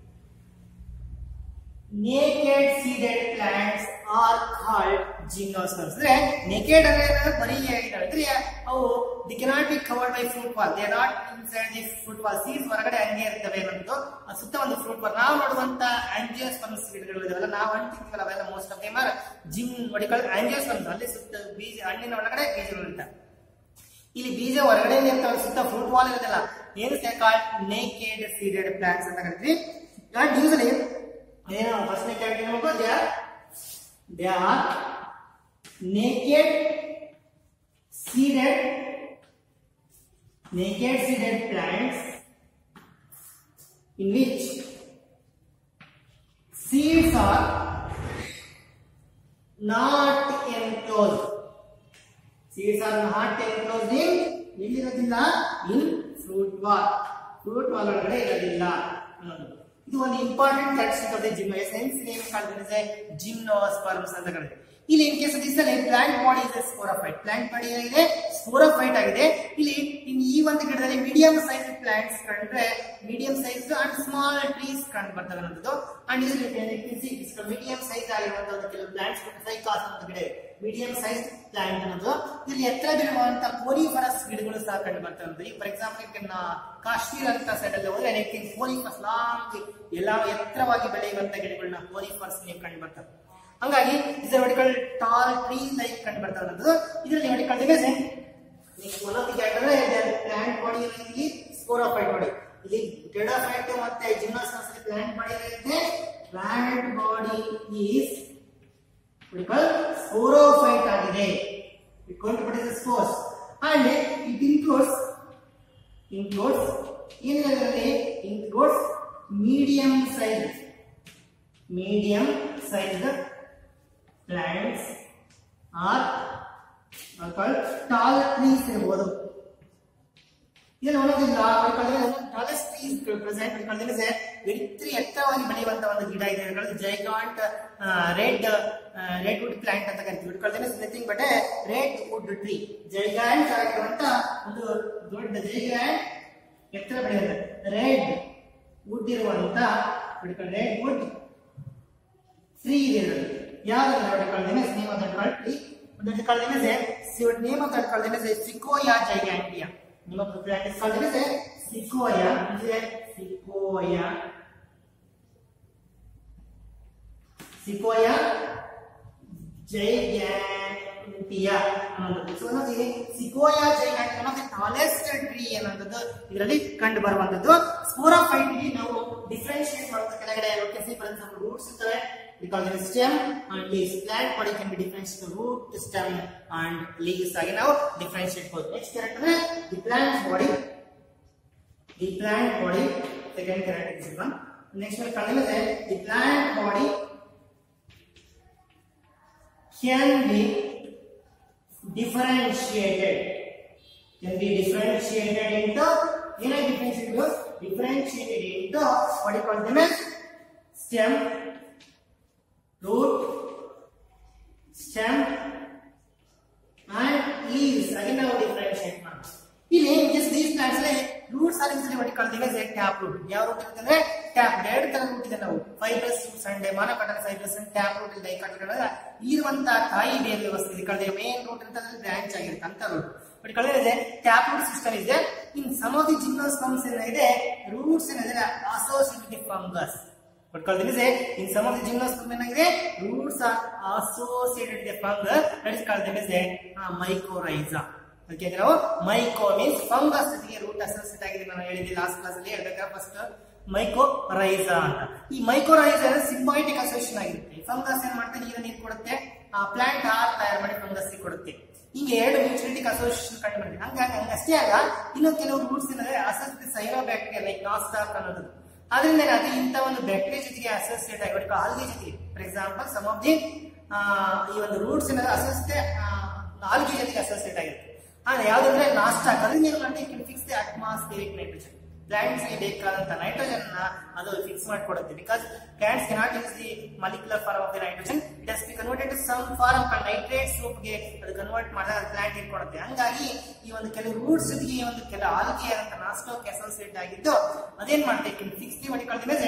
Naked seeded plants are called gymnosperms. ಅಂದ್ರೆ naked ಅಂದ್ರೆ ಬರೀ ಅಂದ್ರೆ ಅವು they cannot be covered by fruit wall. They are not inside the fruit wall. Seeds ಹೊರಗಡೆ ಹಂಗೆ ಇರ್ತವೆ ಅನ್ನೋದು ಸುತ್ತ ಒಂದು ಫ್ರೂಟ್ ವಾಲ್. ನಾವು ನೋಡುವಂತ ಆಂಜಿಯೋಸ್ಪರ್ಮ್ಸ್ ಗಿಡಗಳು ಇದಾವಲ್ಲ, ನಾವು ಅಂಟಿರ್ತೀವಲ್ಲ ಅವೆಲ್ಲ ಮೋಸ್ಟ್ ಆಫ್ ಟೈಮ್ ಆರ್ ಜಿಮ್ ಹೊಡಿಕಲ್ ಆಂಜಿಯೋಸ್ಪರ್ಮ್ಸ್. ಅಲ್ಲಿ ಸುತ್ತ ಬೀಜ ಹಣ್ಣಿನ ಒಳಗಡೆ ಬೀಜಗಳು ಇರ್ತವೆ. ಇಲ್ಲಿ ಬೀಜ ಹೊರಗಡೆ ಇರ್ತವೆ, ಸುತ್ತ ಫ್ರೂಟ್ ವಾಲ್ ಇರೋದಿಲ್ಲ. ಏನು ಕಾಲ್ಡ್ ನೇಕೆಡ್ ಸೀಡೆಡ್ ಪ್ಲಾಂಟ್ಸ್ ಅಂತ ಕರಿತೀವಿ. ಅಂಡ್ ಯೂಶಲಿ ಏನು ಫಸ್ಟ್ ನೇ ಕ್ಯಾರೆಕ್ಟರ್ ನೋಡೋದು they are they are naked seeded naked seeded plants in which seeds are not enclosed. Seeds are not enclosed in ಎಲ್ಲಿರೋದಿಲ್ಲ in fruit wall. Fruit wall ಒಳಗಡೆ ಇರೋದಿಲ್ಲ ಅನ್ನೋದು ಇದು ಒಂದು important characteristic of the gymno. Science name ಕಾಲ್ತಿದೆ gymnosperms ಅಂತ ಕರೀತಾರೆ. ಇಲ್ಲಿ ಇನ್ ಕೇಸ್ ದಿಸ್ ಅಲ್ಲಿ ಪ್ಲಾಂಟ್ ಬಾಡಿ ಇದೆ ಸ್ಪೋರೋಫೈಟ್. ಪ್ಲಾಂಟ್ ಬಾಡಿ ಏನಿದೆ ಸ್ಪೋರೋಫೈಟ್ ಆಗಿದೆ. ಇಲ್ಲಿ ಇನ್ ಈ ಒಂದು ಗಿಡದಲ್ಲಿ ಮೀಡಿಯಂ ಸೈಜ್ ಪ್ಲಾಂಟ್ಸ್ ಕಂಡ್ರೆ medium size and small trees ಕಂಡು ಬರ್ತವೆ ಅನ್ನೋದು. ಅಂಡ್ ಇದರಲ್ಲಿ ಮೀಡಿಯಂ ಸೈಜ್ ಆಗಿರುವಂತಹ ಒಂದು ಕೆಲವು ಪ್ಲಾಂಟ್ಸ್ ಸೈಕಾಸ್ ಅಂತ ಗಿಡ ಮೀಡಿಯಂ ಸೈಜ್ ಪ್ಲಾಂಟ್ ಅನ್ನೋದು. ಇಲ್ಲಿ ಎತ್ತರ ಬೆಳೆಯುವಂತಹ ಕೋನಿಫರಸ್ ಗಿಡಗಳು ಸಹ ಕಂಡು ಬರ್ತವೆ. ಫಾರ್ ಎಕ್ಸಾಂಪಲ್ ಕಾಶ್ಮೀರ ಅಂತ ಸೈಡ್ ಅಲ್ಲಿ ಹೋದ್ರೆ ಎನಿಥಿಂಗ್ ಕೋನಿಫರಸ್ ಲಾಂಗ್ ಎಲ್ಲ ಎತ್ತರವಾಗಿ ಬೆಳೆಯುವಂತ ಗಿಡಗಳನ್ನ ಕೋನಿಫರಸ್ ನೀವು ಕಂಡು ಬರ್ತವೆ. ಹಂಗಾಗಿ ಇದರ ವರ್ಟಿಕಲ್ ಟಾಲ್ ಟ್ರೀ ಲೈಕ್ ಕಂಡು ಬರ್ತವೆ ಅನ್ನೋದು. ಇದರಲ್ಲಿ vertical division one of the character plant body ಇಲ್ಲಿ ಸ್ಪೋರೋಫೈಟ್ ಬಾಡಿ. ಇಲ್ಲಿ ಟೆರಿಡೋಫೈಟ್ ಮತ್ತೆ ಜಿಮ್ನೋಸ್ಪರ್ಮ್ಸ್ ಅಲ್ಲಿ ಪ್ಲಾಂಟ್ ಬಾಡಿ ಇರುತ್ತೆ. Plant body is vertical sporophyte ಆಗಿದೆ. It going to produce spores and it includes includes ಇದರಲ್ಲಿ includes medium size medium size plants are called tall trees ಇರಬಹುದು. ಇದನ್ನು ನೋಡೋದಿಲ್ಲ ಟಾಲೆಸ್ಟ್ ಟ್ರೀಸ್ ಪ್ರೆಸೆಂಟ್ ಕಳೆದಿದೆ. ವ್ಯಕ್ತಿ ಎತ್ತರವಾಗಿ ಬೆಳೆಯುವಂತಹ ಒಂದು ಗಿಡ ಇದೆ. Giant red redwood plant ಅಂತ ಕರಿತೀವಿ. ಕಳೆದಿನ nothing but redwood tree. Giant ಆಗಿರುವಂತ ಒಂದು ದೊಡ್ಡ ಜೈಗಾಂಟ್ ಎತ್ತರ ಬೆಳೆಯುತ್ತೆ. ರೆಡ್ ವುಡ್ ಇರುವಂತ ರೆಡ್ ವುಡ್ ಟ್ರೀ ಇದೆ. ಯಾವ್ದನ್ನ ನೋಡಿಕೊಳ್ಳದೇನೆ name of that called tree. That called ಏನಿದೆ ನೇಮ್ ಆಫ್ ದಟ್ ಕಾಲ್ಡ್ ಏನಿದೆ Sequoia gigantea. Name of the plant is called ಏನಿದೆ ಸಿಕೋಯಾ. ಇದೆ ಸಿಕೋಯಾ ಸಿಕೋಯಾ ಜೈಗಾಂಟಿಯಾ ಅನ್ನೋದು. ಸೊ ನೋಡಿ Sequoia gigantea one of the tallest tree ಅನ್ನೋದು ಇದರಲ್ಲಿ ಕಂಡು ಬರುವಂತದ್ದು. ಸ್ಪೋರೋಫೈಟ್ ಗೆ ನಾವು ಡಿಫರೆನ್ಶಿಯೇಟ್ ಮಾಡೋದು ಕೆಳಗಡೆ ಲೊಕೇಶನ್ ಫಾರ್ ಎಕ್ಸಾಂಪಲ್ ರೂಟ್ಸ್ ಇರ್ತವೆ. Because the stem and leaves. Plant body can be differentiated root, stem and leaves. Again, now differentiate both. Next character is the plant body. The plant body. Second character is one. Next one continue is the plant body can be differentiated. Can be differentiated into. You know differentiated. Differentiated into what you call them as stem. Root, stem and leaves. Again now differentiate marks. ಇಲ್ಲಿ just these plants like roots are usually what you call them as a tap root. ಯಾವ root ಅಂತಂದ್ರೆ tap ಎರಡು ತರ root ಇದೆ. ನಾವು fibrous roots and monocotyl fibrous and tap root dicotyl ಇರುವಂತಹ ತಾಯಿ ಬೇರೆ ವ್ಯವಸ್ಥೆ ಇದೆ. ಕಳೆದ ಮೇನ್ ರೂಟ್ ಅಂತಂದ್ರೆ ಬ್ರಾಂಚ್ ಆಗಿರುತ್ತೆ ಅಂತ ರೂಟ್. ಬಟ್ ಕಳೆದಿದೆ ಟ್ಯಾಪ್ ರೂಟ್ ಸಿಸ್ಟಮ್ ಇದೆ. In some of the gymnosperms ಏನಿದೆ ರೂಟ್ಸ್ ಏನಿದೆ ಅಸೋಸಿಯೇಟೆಡ್ ವಿತ್ ಫಂಗಸ್. ಬಟ್ ಕಳೆದಿದೆ in some of the gymnosperm ಏನಾಗಿದೆ roots are associated with fungus. That is ಕಳೆದಿದೆ ಮೈಕೋರೈಜಾ. ಅದಕ್ಕೆ ನಾವು ಮೈಕೋ ಮೀನ್ಸ್ ಫಂಗಸ್ ಜೊತೆಗೆ ರೂಟ್ ಅಸೋಸಿಯೇಟ್ ಆಗಿದೆ. ನಾನು ಹೇಳಿದ್ದೆ ಲಾಸ್ಟ್ ಕ್ಲಾಸ್ ಅಲ್ಲಿ ಹೇಳ್ಬೇಕಾದ್ರೆ ಫಸ್ಟ್ ಮೈಕೋರೈಜಾ ಅಂತ. ಈ ಮೈಕೋರೈಜಾ ಸಿಂಬಯೋಟಿಕ್ ಅಸೋಸಿಯೇಷನ್ ಆಗಿರುತ್ತೆ. ಫಂಗಸ್ ಏನ್ ಮಾಡುತ್ತೆ ನೀರು ನೀರು ಕೊಡುತ್ತೆ, ಪ್ಲಾಂಟ್ ಹಾಲು ತಯಾರು ಮಾಡಿ ಫಂಗಸ್ ಕೊಡುತ್ತೆ. ಹಿಂಗೆ ಎರಡು ಮ್ಯೂಚುಲಿಟಿಕ್ ಅಸೋಸಿಯೇಷನ್ ಕಂಡು ಬಂದಿದೆ. ಹಂಗಾಗಿ ಹಂಗಷ್ಟೇ ಅಲ್ಲ, ಇನ್ನು ಕೆಲವು ರೂಟ್ಸ್ ಏನಂದ್ರೆ ಅಸೋಸಿಯೇಟ್ ಸೈನೋಬ್ಯಾಕ್ಟೀರಿಯಾ ಲೈಕ್ ನಾಸ್ಟಾಕ್ ಅನ್ನೋದು. ಆದ್ರಿಂದ ಏನಾಗುತ್ತೆ ಇಂಥ ಒಂದು ಬ್ಯಾಕ್ಟೀರಿಯಾ ಜೊತೆಗೆ ಅಸೋಸಿಯೇಟ್ ಆಗಿ ಆಲ್ಗೆ ಜೊತೆಗೆ for example some of the ಈ ಒಂದು ರೂಟ್ಸ್ ಏನಾದ್ರೆ ಅಸೋಸಿಯೇಟ್ ಆಲ್ಗೆ ಜೊತೆಗೆ ಅಸೋಸಿಯೇಟ್ ಆಗಿರುತ್ತೆ. ಆದ್ರೆ ಯಾವ್ದಂದ್ರೆ ನಾಸ್ಟಾಕ್ ಅದರಿಂದ ಏನ್ ಮಾಡುತ್ತೆ fix the atmospheric nitrogen. Plants ಗೆ ಬೇಕಾದಂತ ನೈಟ್ರೋಜನ್ ಅದು ಫಿಕ್ಸ್ ಮಾಡಿಕೊಡುತ್ತೆ. Because plants cannot use the molecular form of the nitrogen, it has be converted to some form called nitrate ಸೋಪ್ ಗೆ ಅದು ಕನ್ವರ್ಟ್ ಮಾಡಿದಾಗ ಪ್ಲಾಂಟ್ ಗೆ ಕೊಡುತ್ತೆ. ಹಂಗಾಗಿ ಈ ಒಂದು ಕೆಲವು ರೂಟ್ಸ್ ಜೊತೆಗೆ ಈ ಒಂದು ಕೆಲವು ಆಲ್ಗೆ ಅಂತ ನಾಸ್ಟಾಕ್ ಅಸೋಸಿಯೇಟ್ ಆಗಿದ್ದು ಅದೇನ್ ಮಾಡುತ್ತೆ ಫಿಕ್ಸ್ ದಿ ಮಾಡಿ ಕಳ್ದಿದೆ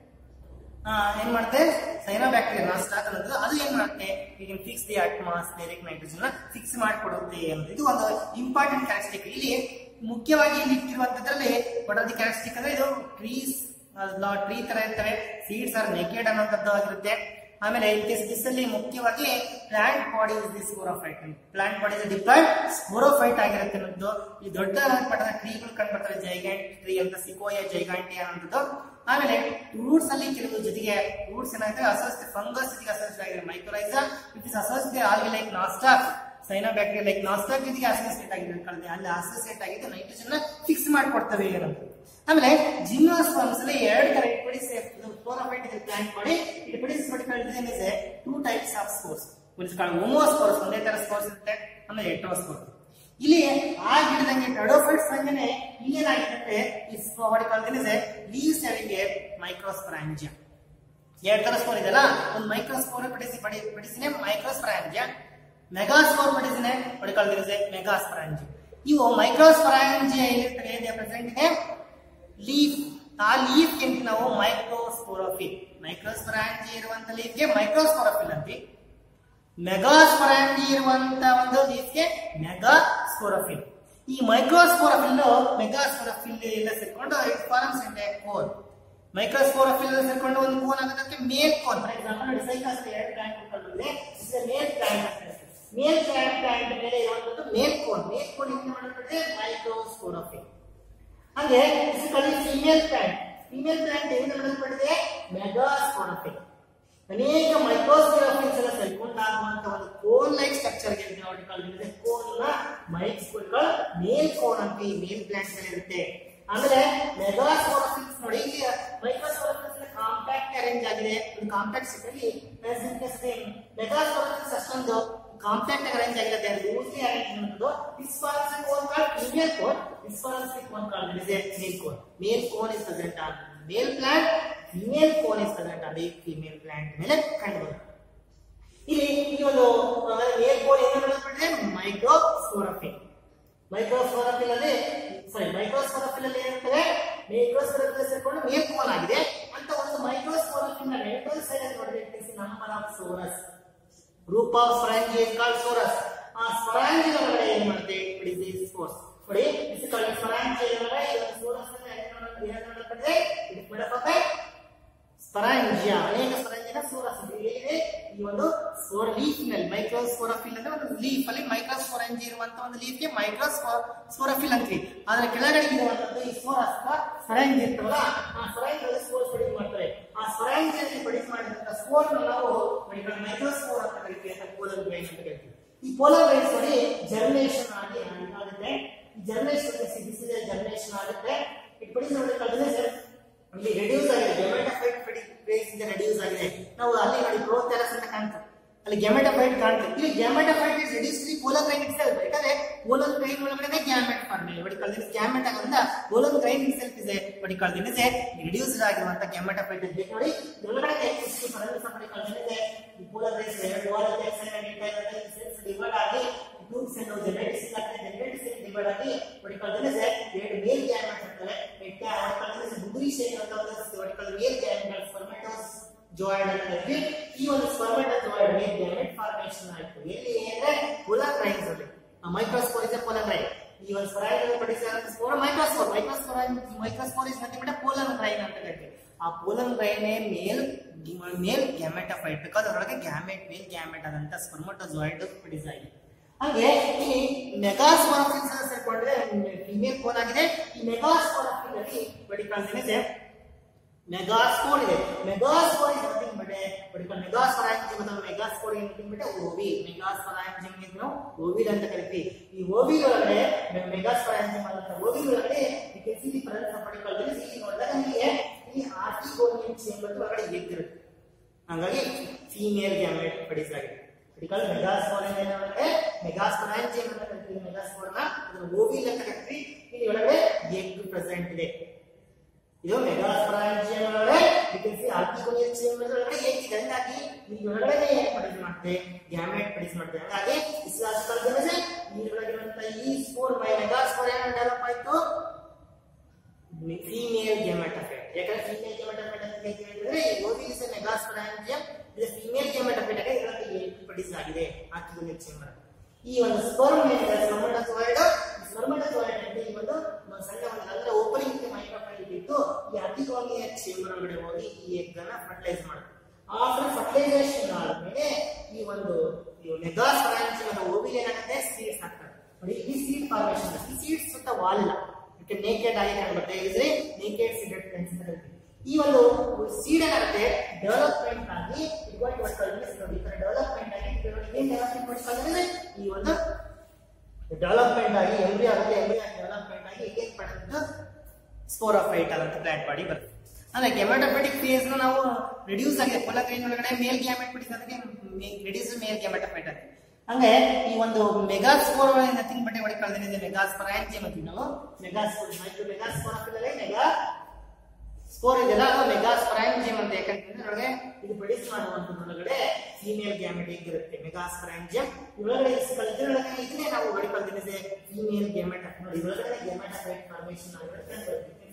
ಏನ್ ಮಾಡುತ್ತೆ ಸೈನೋಬ್ಯಾಕ್ಟೀರಿಯಾ ನಾಸ್ಟಾಕ್ ಅನ್ನೋದು ಅದು ಏನ್ ಮಾಡುತ್ತೆ ಈಗ fix the atmospheric nitrogen fix ಮಾಡಿಕೊಡುತ್ತೆ ಅಂತ. ಇದು ಒಂದು ಇಂಪಾರ್ಟೆಂಟ್ ಕ್ಯಾರೆಕ್ಟರಿಸ್ಟಿಕ್. ಇಲ್ಲಿ ಮುಖ್ಯವಾಗಿ ಇಲ್ಲಿ ಇಟ್ಟಿರುವಂತದ್ರಲ್ಲಿ ವಾಟ್ ಆರ್ ದಿ ಕ್ಯಾರೆಕ್ಟರಿಸ್ಟಿಕ್ ಅಂದ್ರೆ ಇದು ಟ್ರೀಸ್ ಟ್ರೀ ತರ ಇರ್ತವೆ, ಸೀಡ್ಸ್ ಆರ್ ನೆಕೆಡ್ ಅನ್ನೋಂಥದ್ದು ಆಗಿರುತ್ತೆ. ಆಮೇಲೆ ದಿಸ್ ಅಲ್ಲಿ ಮುಖ್ಯವಾಗಿ plant body is the sporophyte. Plant body is diploid sporophyte ಆಗಿರುತ್ತೆ ಅನ್ನೋದು. ಈ ದೊಡ್ಡ ಮಟ್ಟದ ಟ್ರೀಗಳು ಕಂಡು ಬರ್ತವೆ, ಜೈಗಾಂಟ್ ಟ್ರೀ ಅಂತ ಸಿಕೋಯಾ ಜೈಗಾಂಟಿಯಾ ಅನ್ನೋದು. ಆಮೇಲೆ ರೂಟ್ಸ್ ಅಲ್ಲಿ ಕೆಲವು ಜೊತೆಗೆ ರೂಟ್ಸ್ ಏನಾಗುತ್ತೆ ಅಸೋಸಿಯೇಟ್ ಫಂಗಸ್ ಜೊತೆಗೆ ಅಸೋಸಿಯೇಟ್ ಆಗಿದೆ mycorrhiza which is associated algae like Nostoc cyanobacteria like Nostoc ಜೊತೆಗೆ ಅಸೋಸಿಯೇಟ್ ಆಗಿದೆ. ಕಳೆದ ಅಲ್ಲಿ ಅಸೋಸಿಯೇಟ್ ಆಗಿದ್ದು ನೈಟ್ರೋಜನ್ ಫಿಕ್ಸ್ ಮಾಡಿಕೊಡ್ತವೆ ಏನಂತ. ಆಮೇಲೆ ಜಿಮ್ನೋಸ್ಪರ್ಮ್ಸ್ ಅಲ್ಲಿ ಎರಡು ತರ ಸ್ಪೋರೋಫೈಟ್ ಇದೆ ಪ್ಲಾಂಟ್ ಬಾಡಿ. ಇಟ್ ಪ್ರೊಡ್ಯೂಸ್ ಮಾಡಿಕೊಳ್ಳುತ್ತೆ two types of spores. Homospores ಒಂದೇ ತರ ಸ್ಪೋರ್ಸ್ ಇರುತ್ತೆ, ಆಮೇಲೆ ಹೆಟೆರೋಸ್ಪೋರ್ಸ್. ಇಲ್ಲಿ ಆ ಗಿಡದಂಗೆ ಟೆಡೋಫೈಟ್ಸ್ ಸಂಗನೆ ಇಲ್ಲೇನಾಗಿದೆ ಇದೆ ಲೀವ್ಸ್ ಅವರಿಗೆ ಮೈಕ್ರೋಸ್ಪೊರಾಂಜಿಯಾ. ಎರಡು ತರ ಸ್ಪೋರ್ ಇದೆಲ್ಲ, ಒಂದು ಮೈಕ್ರೋಸ್ಪೋರ್ ಪಡಿಸಿನೇ ಮೈಕ್ರೋಸ್ಪೊರಾಂಜಿಯಾ, ಮೆಗಾಸ್ಪೋರ್ ಪಡಿಸಿನೇ ಪಡಿಕೊಳ್ಳುತ್ತೆ ಮೆಗಾಸ್ಪೊರಾಂಜಿಯಾ. ಇವು ಮೈಕ್ರೋಸ್ಪೊರಾಂಜಿಯಾ ಏನಿರ್ತವೆ ಪ್ರೆಸೆಂಟ್ ಇದೆ ಲೀಫ್. ಆ ಲೀಫ್ ಗೆ ನಾವು ಮೈಕ್ರೋಸ್ಪೋರೋಫಿಲ್, ಮೈಕ್ರೋಸ್ಪೊರಾಂಜಿಯಾ ಇರುವಂತ ಲೀಫ್ ಗೆ ಮೈಕ್ರೋಸ್ಪೊರೋಫಿಲ್ ಅಂತೀವಿ. ಮೆಗಾಸ್ಪೊರಾಂಜಿಯಾ ಇರುವಂತ ಒಂದು ಲೀಫ್ಗೆ ಮೆಗಾಸ್ಪೊರೋಫಿಲ್. ಈ ಮೈಕ್ರೋಸ್ಪೊರೋಫಿಲ್ ಮೆಗಾಸ್ಪೊರೋಫಿಲ್ ಎಲ್ಲ ಸೇರ್ಕೊಂಡು it forms into a cone. Microsporophyll ಸೇರ್ಕೊಂಡು ಒಂದು ಕೋನ್ ಆಗೋದಕ್ಕೆ male cone. For example Cycas ಎರಡು ಪ್ಲಾಂಟ್ ಉಳ್ಕೊಂಡಿದೆ, male plant. Male plant plant ಮೇಲೆ ಇರುವಂತದ್ದು ಮೇಲ್ ಕೋನ್. ಮೇಲ್ ಕೋನ್ ಏನು ಮಾಡಲ್ಪಟ್ಟಿದೆ ಮೈಕ್ರೋಸ್ಪೊರೋಫಿಲ್. ಹಾಗೆ ಫಿಮೇಲ್ ಪ್ಲಾಂಟ್, ಫಿಮೇಲ್ ಪ್ಲಾಂಟ್ ಏನು ಮಾಡಲ್ಪಟ್ಟಿದೆ ಮೆಗಾಸ್ಪೊರೋಫಿಲ್. ಅನೇಕ ಮೈಕ್ರೋಸ್ಪೊರೋಫಿಲ್ಸ್ ಎಲ್ಲ ಸೇರ್ಕೊಂಡಾಗುವಂತ ಒಂದು ಕೋನ್ ಲೈಕ್ ಸ್ಟ್ರಕ್ಚರ್ ಗೆ ನಾವು ಕೋನ್ ನ ಮೈಕ್ರೋಸ್ಪೊರಿಕಲ್ ಮೇಲ್ ಕೋನ್ ಅಂತ ಈ ಮೇಲ್ ಪ್ಲಾಂಟ್ ಅಲ್ಲಿ ಇರುತ್ತೆ. ಆಮೇಲೆ ಮೆಗಾಸ್ಪೊರೋಫಿಲ್ಸ್ ನೋಡಿ, ಇಲ್ಲಿ ಮೈಕ್ರೋಸ್ಪೊರೋಫಿಲ್ಸ್ ಕಾಂಪ್ಯಾಕ್ಟ್ ಅರೇಂಜ್ ಆಗಿದೆ, ಒಂದು ಕಾಂಪ್ಯಾಕ್ಟ್ ಸೆಟ್ ಅಲ್ಲಿ. ಮೆಗಾಸ್ಪೊರೋಫಿಲ್ಸ್ ಅಷ್ಟೊಂದು ಕಾಂಪ್ಯಾಕ್ಟ್ ಅರೇಂಜ್ ಆಗಿದೆ, ಲೂಸ್ಲಿ ಅರೇಂಜ್ ಮಾಡೋದು. This forms a cone called female cone, this forms a cone called male cone. Male cone is present on male plant, female cone is present on female plant ಮೇಲೆ ಕಂಡುಬರುತ್ತೆ. ಇಲ್ಲಿ ಈ ಒಂದು ಮೇಲ್ cone ಏನು ಮಾಡಲ್ಪಟ್ಟಿದೆ ಮೈಕ್ರೋಸ್ಪೊರೋಫಿಲ್. ಮೈಕ್ರೋಸ್ಪೊರೋಫಿಲ್ ಅಲ್ಲಿ ಸಾರಿ ಮೈಕ್ರೋಸ್ಪೊರೋಫಿಲ್ ಅಲ್ಲಿ ಏನಿರ್ತದೆ ಮೈಕ್ರೋಸ್ಪೊರೋಫಿಲ್ ಸೇರ್ಕೊಂಡು ಮೇಲ್ ಕೋನ್ ಆಗಿದೆ ಅಂತ ಒಂದು ಮೈಕ್ರೋಸ್ಪೊರೋಫಿಲ್ ನ ರೆಕ್ಟಲ್ ಸೈಡ್ ಅಲ್ಲಿ ನೋಡಬೇಕು. Number of sorus, group of sporangia is called sorus. ಆ ಸ್ಪೊರಾಂಜಿಯಾ ಒಳಗಡೆ ಏನು ಮಾಡುತ್ತೆ ಇಟ್ ಇಸ್ ಸ್ಪೋರ್ಸ್. ನೋಡಿ ಇಸ್ ಕಾಲ್ಡ್ ಸ್ಪೊರಾಂಜಿಯಾ ಒಳಗಡೆ ಈ ಒಂದು ಸೋರಸ್ ಅನ್ನು ಏನು ಮಾಡಲ್ಪಟ್ಟಿದೆ ಇಟ್ ಮಾಡಲ್ಪಟ್ಟಿದೆ ಸ್ಪೊರಾಂಜಿಯಾ. ಅನೇಕ ಸ್ಪೊರಾಂಜಿಯಾ ಸೋರಸ್ ಇದೆ. ಈ ಒಂದು ಸ್ಪೋರ್ ಲೀಫ್ ನಲ್ಲಿ ಮೈಕ್ರೋಸ್ಪೊರೋಫಿಲ್ ಅಂದ್ರೆ ಒಂದು ಲೀಫ್ ಅಲ್ಲಿ ಮೈಕ್ರೋಸ್ಪೊರಾಂಜಿಯಾ ಇರುವಂತ ಒಂದು ಲೀಫ್ ಗೆ ಮೈಕ್ರೋಸ್ಪೊರೋಫಿಲ್ ಅಂತೀವಿ. ಆದ್ರೆ ಕೆಳಗಡೆ ಇರುವಂತದ್ದು ಈ ಸ್ಪೋರಸ್ ಸ್ಪೊರಾಂಜಿಯಾ ಇರ್ತವಲ್ಲ, ಆ ಸ್ಪೊರಾಂಜಿಯಾ ಸ್ಪೋರ್ಸ್ ಪ್ರೊಡ್ಯೂಸ್ ಮಾಡ್ತಾರೆ. ಆ ಸ್ಪೊರಾಂಜಿಯಾದಲ್ಲಿ ಪ್ರೊಡ್ಯೂಸ್ ಮಾಡಿದಂತ ಸ್ಪೋರ್ ನಾವು ಮೈಕ್ರೋಸ್ಪೋರ್ ಅಂತ ಕರಿತೀವಿ, ಪೋಲರ್ ಗ್ರೈನ್ ಅಂತ ಕರಿತೀವಿ. ಈ ಪೋಲರ್ ಗ್ರೈನ್ಸ್ ನೋಡಿ ಜರ್ಮಿನೇಷನ್ ಆಗಿ ಆಗುತ್ತೆ. ಜರ್ಮಿನೇಷನ್ ದಿಸ್ ಇಸ್ ಜರ್ಮಿನೇಷನ್ ಆಗುತ್ತೆ. ಇಟ್ ಪ್ರೊಡ್ಯೂಸ್ ಮಾಡಬೇಕಾದ್ರೆ ಸರ್ ಇಲ್ಲಿ ರೆಡ್ಯೂಸ್ ಆಗಿದೆ, ಗೆಮೆಟೋಫೈಟ್ ಫೇಸ್ ಇಂದ ರೆಡ್ಯೂಸ್ ಆಗಿದೆ. ನಾವು ಅಲ್ಲಿ ನೋಡಿ ಪ್ರೋಥೆರಸ್ ಅಂತ ಕಾಣ್ತದೆ, ಅಲ್ಲಿ ಗೆಮೆಟೋಫೈಟ್ ಕಾಣ್ತದೆ. ಇಲ್ಲಿ gametophyte is reduce to pollen grain itself. ಯಾಕಂದ್ರೆ ಪೋಲರ್ ಗ್ರೈನ್ ಒಳಗಡೆ ಗ್ಯಾಮೆಟ್ ಫಾರ್ಮ್ ಇದೆ. ಬಟ್ ಕಲ್ದಿನ ಗ್ಯಾಮೆಟ್ ಆಗೋದ್ರಿಂದ ಪೋಲರ್ ಗ್ರೈನ್ ಇಟ್ಸೆಲ್ಫ್ ಇದೆ. ಬಟ್ ಕಲ್ದಿನ ಇದೆ ರೆಡ್ಯೂಸ್ಡ್ ಆಗಿರುವಂತ ಗೆಮೆಟೋಫೈಟ್ ಇದೆ. ನೋಡಿ ಒಳಗಡೆ ಎಕ್ಸಿಸ್ಟ್ ಫಾರ್ಮ್ ಸಪೋರ್ಟ್ ಕಲ್ದಿದೆ. ಈ ಪೋಲರ್ ಗ್ರೈನ್ಸ್ ಎರಡು ವಾರ ಎಕ್ಸೆಲ್ ಮೆಂಟೈನ್ ಸೆಲ್ಸ್ ಡಿವೈಡ್ ಆಗಿ ಗ್ರೂಪ್ಸ್ ಅನ್ನು ಜೆನೆಟಿಕ್ಸ್ ಆಗ್ತದೆ. ಜೆನೆಟಿಕ್ಸ್ ಡಿವೈಡ್ ಆಗಿ ಬಟ್ ಕಲ್ದಿನ ಇದೆ ಎರಡು ಮೇಲ್ ಗ್ಯಾಮೆಟ್ ಇರ್ತವೆ. ಮೆಟ್ಟ ಕಲ್ದಿನ ಬುಗುರಿ ಶೇಪ್ ಅಂತ ಒಂದು ಮೇಲ್ ಗ್ಯಾಮೆಟ್ ಸ್ಪರ್ಮೆಟೋಜೋಯಿಡ್ ಅಂತ ಕರಿತೀವಿ. ಈ ಒಂದು ಸ್ಪರ್ಮೆಟೋಜೋಯಿಡ್ ಮೇಲ್ ಗ್ಯಾಮೆಟ್ ಫಾರ್ಮೇಷನ್ ಆಯ್ತು ಎಲ್ಲಿ ಅಂದ್ರೆ ಪೋಲಾರ್ ರೈನ್ಸ್ ಅಲ್ಲಿ. Microspore is a pollen grain. ಈ ಒಂದು ಸ್ಪೊರಾಯ್ಡ್ produce spore microspore microspore microspore is nothing but pollen grain ಅಂತ ಕರಿತೀವಿ. ಆ pollen grain male male gametophyte because ಅದರೊಳಗೆ ಗ್ಯಾಮೆಟ್ ಮೇಲ್ ಗ್ಯಾಮೆಟ್ ಆದಂತ ಸ್ಪರ್ಮೆಟೋಜೋಯಿಡ್ ಪ್ರೊಡ್ಯೂಸ್ ಆಗಿದೆ. ಹಾಗೆ ಈ ಮೆಗಾಸ್ಪೋರಾಫಿಲ್ ಸೇರ್ಕೊಂಡ್ರೆ ಫಿಮೇಲ್ ಕೋನ್ ಆಗಿದೆ. ಈ ಮೆಗಾಸ್ಪೋರಾಫಿಲ್ ಅಲ್ಲಿ ಬಡಿಕಾಲ್ಸಿದೆ ಮೆಗಾಸ್ಪೋರ್ ಇದೆ. ಮೆಗಾಸ್ಪೋರ್ ಇಸ್ ನಥಿಂಗ್ ಬಟ್ ಬಡಿಕಾಲ್ ಮೆಗಾಸ್ಪೊರಾಂಜಿಯಮ್ ಅಥವಾ megaspore is nothing but ovule. Megasporangium is ನಾವು ಓವಿಲ್ ಅಂತ ಕರಿತೀವಿ. ಈ ಓವಿಲ್ ಒಳಗಡೆ ಮೆಗಾಸ್ಪೊರಾಂಜಿಯಮ್ ಅಂತ ಓವಿಲ್ ಒಳಗಡೆ ಈ ಕೆಸಿ ಡಿಫರೆನ್ಸ್ ಬಡಿಕಾಲ್ದಲ್ಲಿ ಇಲ್ಲಿ ನೋಡಿದಾಗ ನಿಮಗೆ ಈ ಆರ್ಟಿಕೋನಿಯಂ ಚೇಂಬರ್ ಒಳಗಡೆ ಎಗ್ ಇರುತ್ತೆ. ಹಾಗಾಗಿ ಫೀಮೇಲ್ ಗ್ಯಾಮೆಟ್ ಪ್ರೊಡ್ಯೂಸ್ ಆಗಿದೆ. ಬಡಿಕಾಲ್ ಮೆಗಾಸ್ಪೋರ್ ಏನಂದ್ರೆ ಮೆಗಾಸ್ಪೊರಾಂಜಿಯಮ್ ಅಂತ ಕರಿತೀವಿ. ಮೆಗಾಸ್ಪೋರ್ನ ಅದನ್ನ ಓವಿಲ್ ಅಂತ ಕರಿತೀವಿ. ಇಲ್ಲಿ ಒಳಗಡೆ ಎಗ್ ಪ್ರೆಸೆಂಟ್ ಇದೆ. ಇದು ಮೆಗಾಸ್ಪೊರಾಂಜಿಯಮ್ ಒಳಗಡೆ ಇದಕ್ಕೆ ಆರ್ಟಿಕೋನಿಯಂ ಚೇಂಬರ್ ಒಳಗಡೆ ಎಗ್ ಇದೆ. ಹಾಗಾಗಿ ಇಲ್ಲಿ ಒಳಗಡೆ ಏನು ಪ್ರೊಡ್ಯೂಸ್ ಮಾಡುತ್ತೆ ಗ್ಯಾಮೆಟ್ ಪ್ರೊಡ್ಯೂಸ್ ಮಾಡುತ್ತೆ. ಹಾಗಾಗಿ ಇಸ್ಲಾಸ್ಕಲ್ ಜನಸೆ ಈ ಒಳಗಿರುವಂತ ಈ ಸ್ಪೋರ್ ಮೈ ಮೆಗಾಸ್ಪೋರ್ ಏನು ಡೆವಲಪ್ ಆಯ್ತು ಫೀಮೇಲ್ ಗ್ಯಾಮೆಟೋಫೈಟ್. ಯಾಕಂದ್ರೆ ಫೀಮೇಲ್ ಗ್ಯಾಮೆಟೋಫೈಟ್ ಅಂತ ಹೇಳಿದ್ರೆ ಈ ಓವಿಲ್ ಇಸ್ ಎ ಮೆಗಾಸ್ಪೊರಾಂಜಿಯಮ್ ಇದು ಫೀಮೇಲ್ ಗ್ಯಾಮೆಟೋಫೈಟ್ ಆಗಿ ಇದರಲ್ಲಿ ಎಗ್ ಪ್ರೊಡ್ಯೂಸ್ ಆಗಿದೆ ಆರ್ಟಿಕೋನಿಯಂ ಚೇಂಬರ್. ಈ ಒಂದು ಸ್ಪರ್ಮ್ ಏನಿದೆ ಸ್ಪರ್ಮೆಟೋಜೋಯಿಡ್ ಸ್ಪರ್ಮೆಟೋಜೋಯಿಡ್ ಅಂತ ಈ ಒಂದು ಸಣ್ಣ ಒಂದು ಅಂದ್ರೆ ಓಪನಿಂಗ್ ಮೈಕ್ರೋಫೈಲ್ ಇಟ್ಟು ಈ ಆರ್ಟಿಕೋನಿಯಂ ಚೇಂಬರ್ ಒಳಗಡೆ ಹೋಗಿ ಈ ಎಗ್ ಅನ್ನ ಫರ್ಟಿಲೈಸ್ ಮಾಡುತ್ತೆ. ಆಫ್ಟರ್ ಫರ್ಟಿಲೈಸೇಷನ್ ಆದ್ಮೇಲೆ ಈ ಒಂದು ಮೆಗಾಸ್ಪೊರಾಂಜಿಯಮ್ ಅಥವಾ ಓವಿಲ್ ಏನಾಗುತ್ತೆ ಸೀಡ್ಸ್ ಆಗ್ತದೆ. ನೋಡಿ ಈ ಸೀಡ್ ಫಾರ್ಮೇಷನ್ ಈ ಸೀಡ್ಸ್ ಸುತ್ತ ವಾಲ್ ಇಲ್ಲ ನೇಕೆಡ್ ಆಗಿ ಕಾಣುತ್ತೆ. ಇದ್ರೆ ನೇಕೆಡ್ ಸೀಡೆಡ್ ಪ್ಲಾಂಟ್ಸ್ ಅಂತ ಕರಿತೀವಿ. ಈ ಒಂದು ಸೀಡ್ ಏನಾಗುತ್ತೆ ಡೆವಲಪ್ಮೆಂಟ್ ಆಗಿ ಇಟ್ಕೊಂಡು ಬರ್ಕೊಳ್ಳಿ. ನೋಡಿ ಈ ತರ ಡೆವಲಪ್ಮೆಂಟ್ ಆಗಿ ಏನ್ ಡೆವಲಪ್ಮೆಂಟ್ ಮಾಡ್ಕೊಳ್ಳೋದ್ರೆ ಈ ಒಂದು ಡೆವಲಪ್ಮೆಂಟ್ ಆಗಿ ಎಂಬ್ರಿ ಆಗುತ್ತೆ. ಎಂಬ್ರಿ ಆಗಿ ಡೆವಲಪ್ಮೆಂಟ್ ಆಗಿ ಏನ್ ಮಾಡುತ್ತೆ ಸ್ಪೋರಾಫೈಟ್ ಅಂತ ಪ್ಲಾಂಟ್ ಬಾಡಿ ಬರುತ್ತೆ. ಅಂದ್ರೆ ಗ್ಯಾಮೆಟೋಫೈಟಿಕ್ ಫೇಸ್ ನ ನಾವು ರಿಡ್ಯೂಸ್ ಆಗಿದೆ. ಪೋಲಾರ್ ರೈನ್ ಒಳಗಡೆ ಮೇಲ್ ಗ್ಯಾಮೆಟ್ ಪ್ರೊಡ್ಯೂಸ್ ಅದಕ್ಕೆ ರಿಡ್ಯೂಸ್ ಮೇಲ್ ಗ್ಯಾಮೆಟೋಫೈಟ್ ಅಂತ. ಅಂದ್ರೆ ಈ ಒಂದು ಮೆಗಾಸ್ಪೋರ್ ನಥಿಂಗ್ ಬಟ್ ಒಳಗೆ ಕಳೆದಿದೆ ಮೆಗಾಸ್ಪೊರಾಂಜಿಯಮ್ ಅಂತೀವಿ ನಾವು. ಮೆಗಾಸ್ಪೋರ್ ಮೈಕ್ರೋ ಮೆಗಾಸ್ಪೊರಾಫಿಲ್ ಅಲ್ಲಿ ಮೆಗಾ ಸ್ಪೋರ್ ಇದೆಲ್ಲ ಮೆಗಾಸ್ಪೊರಾಂಜಿಯಮ್ ಅಂತ. ಯಾಕಂತಂದ್ರೆ ಒಳಗೆ ಇದು ಪ್ರೊಡ್ಯೂಸ್ ಮಾಡುವಂತದ್ರೊಳಗಡೆ ಫೀಮೇಲ್ ಗ್ಯಾಮೆಟ್ ಇರುತ್ತೆ ಮೆಗಾಸ್ಪೊರಾಂಜಿಯಮ್. ಒಳಗಡೆ ಕಲ್ತಿರೊಳಗೆ ಇದನ್ನೇ ನಾವು ಒಳಗೆ ಕಲ್ತಿದೆ ಫೀಮೇಲ್ ಗ್ಯಾಮೆಟ್. ನೋಡಿ ಒಳಗಡೆ ಗ್ಯಾಮೆಟೋಫೈಟ್ ಫಾರ್ಮೇಷನ್ ಆಗಿರುತ್ತೆ.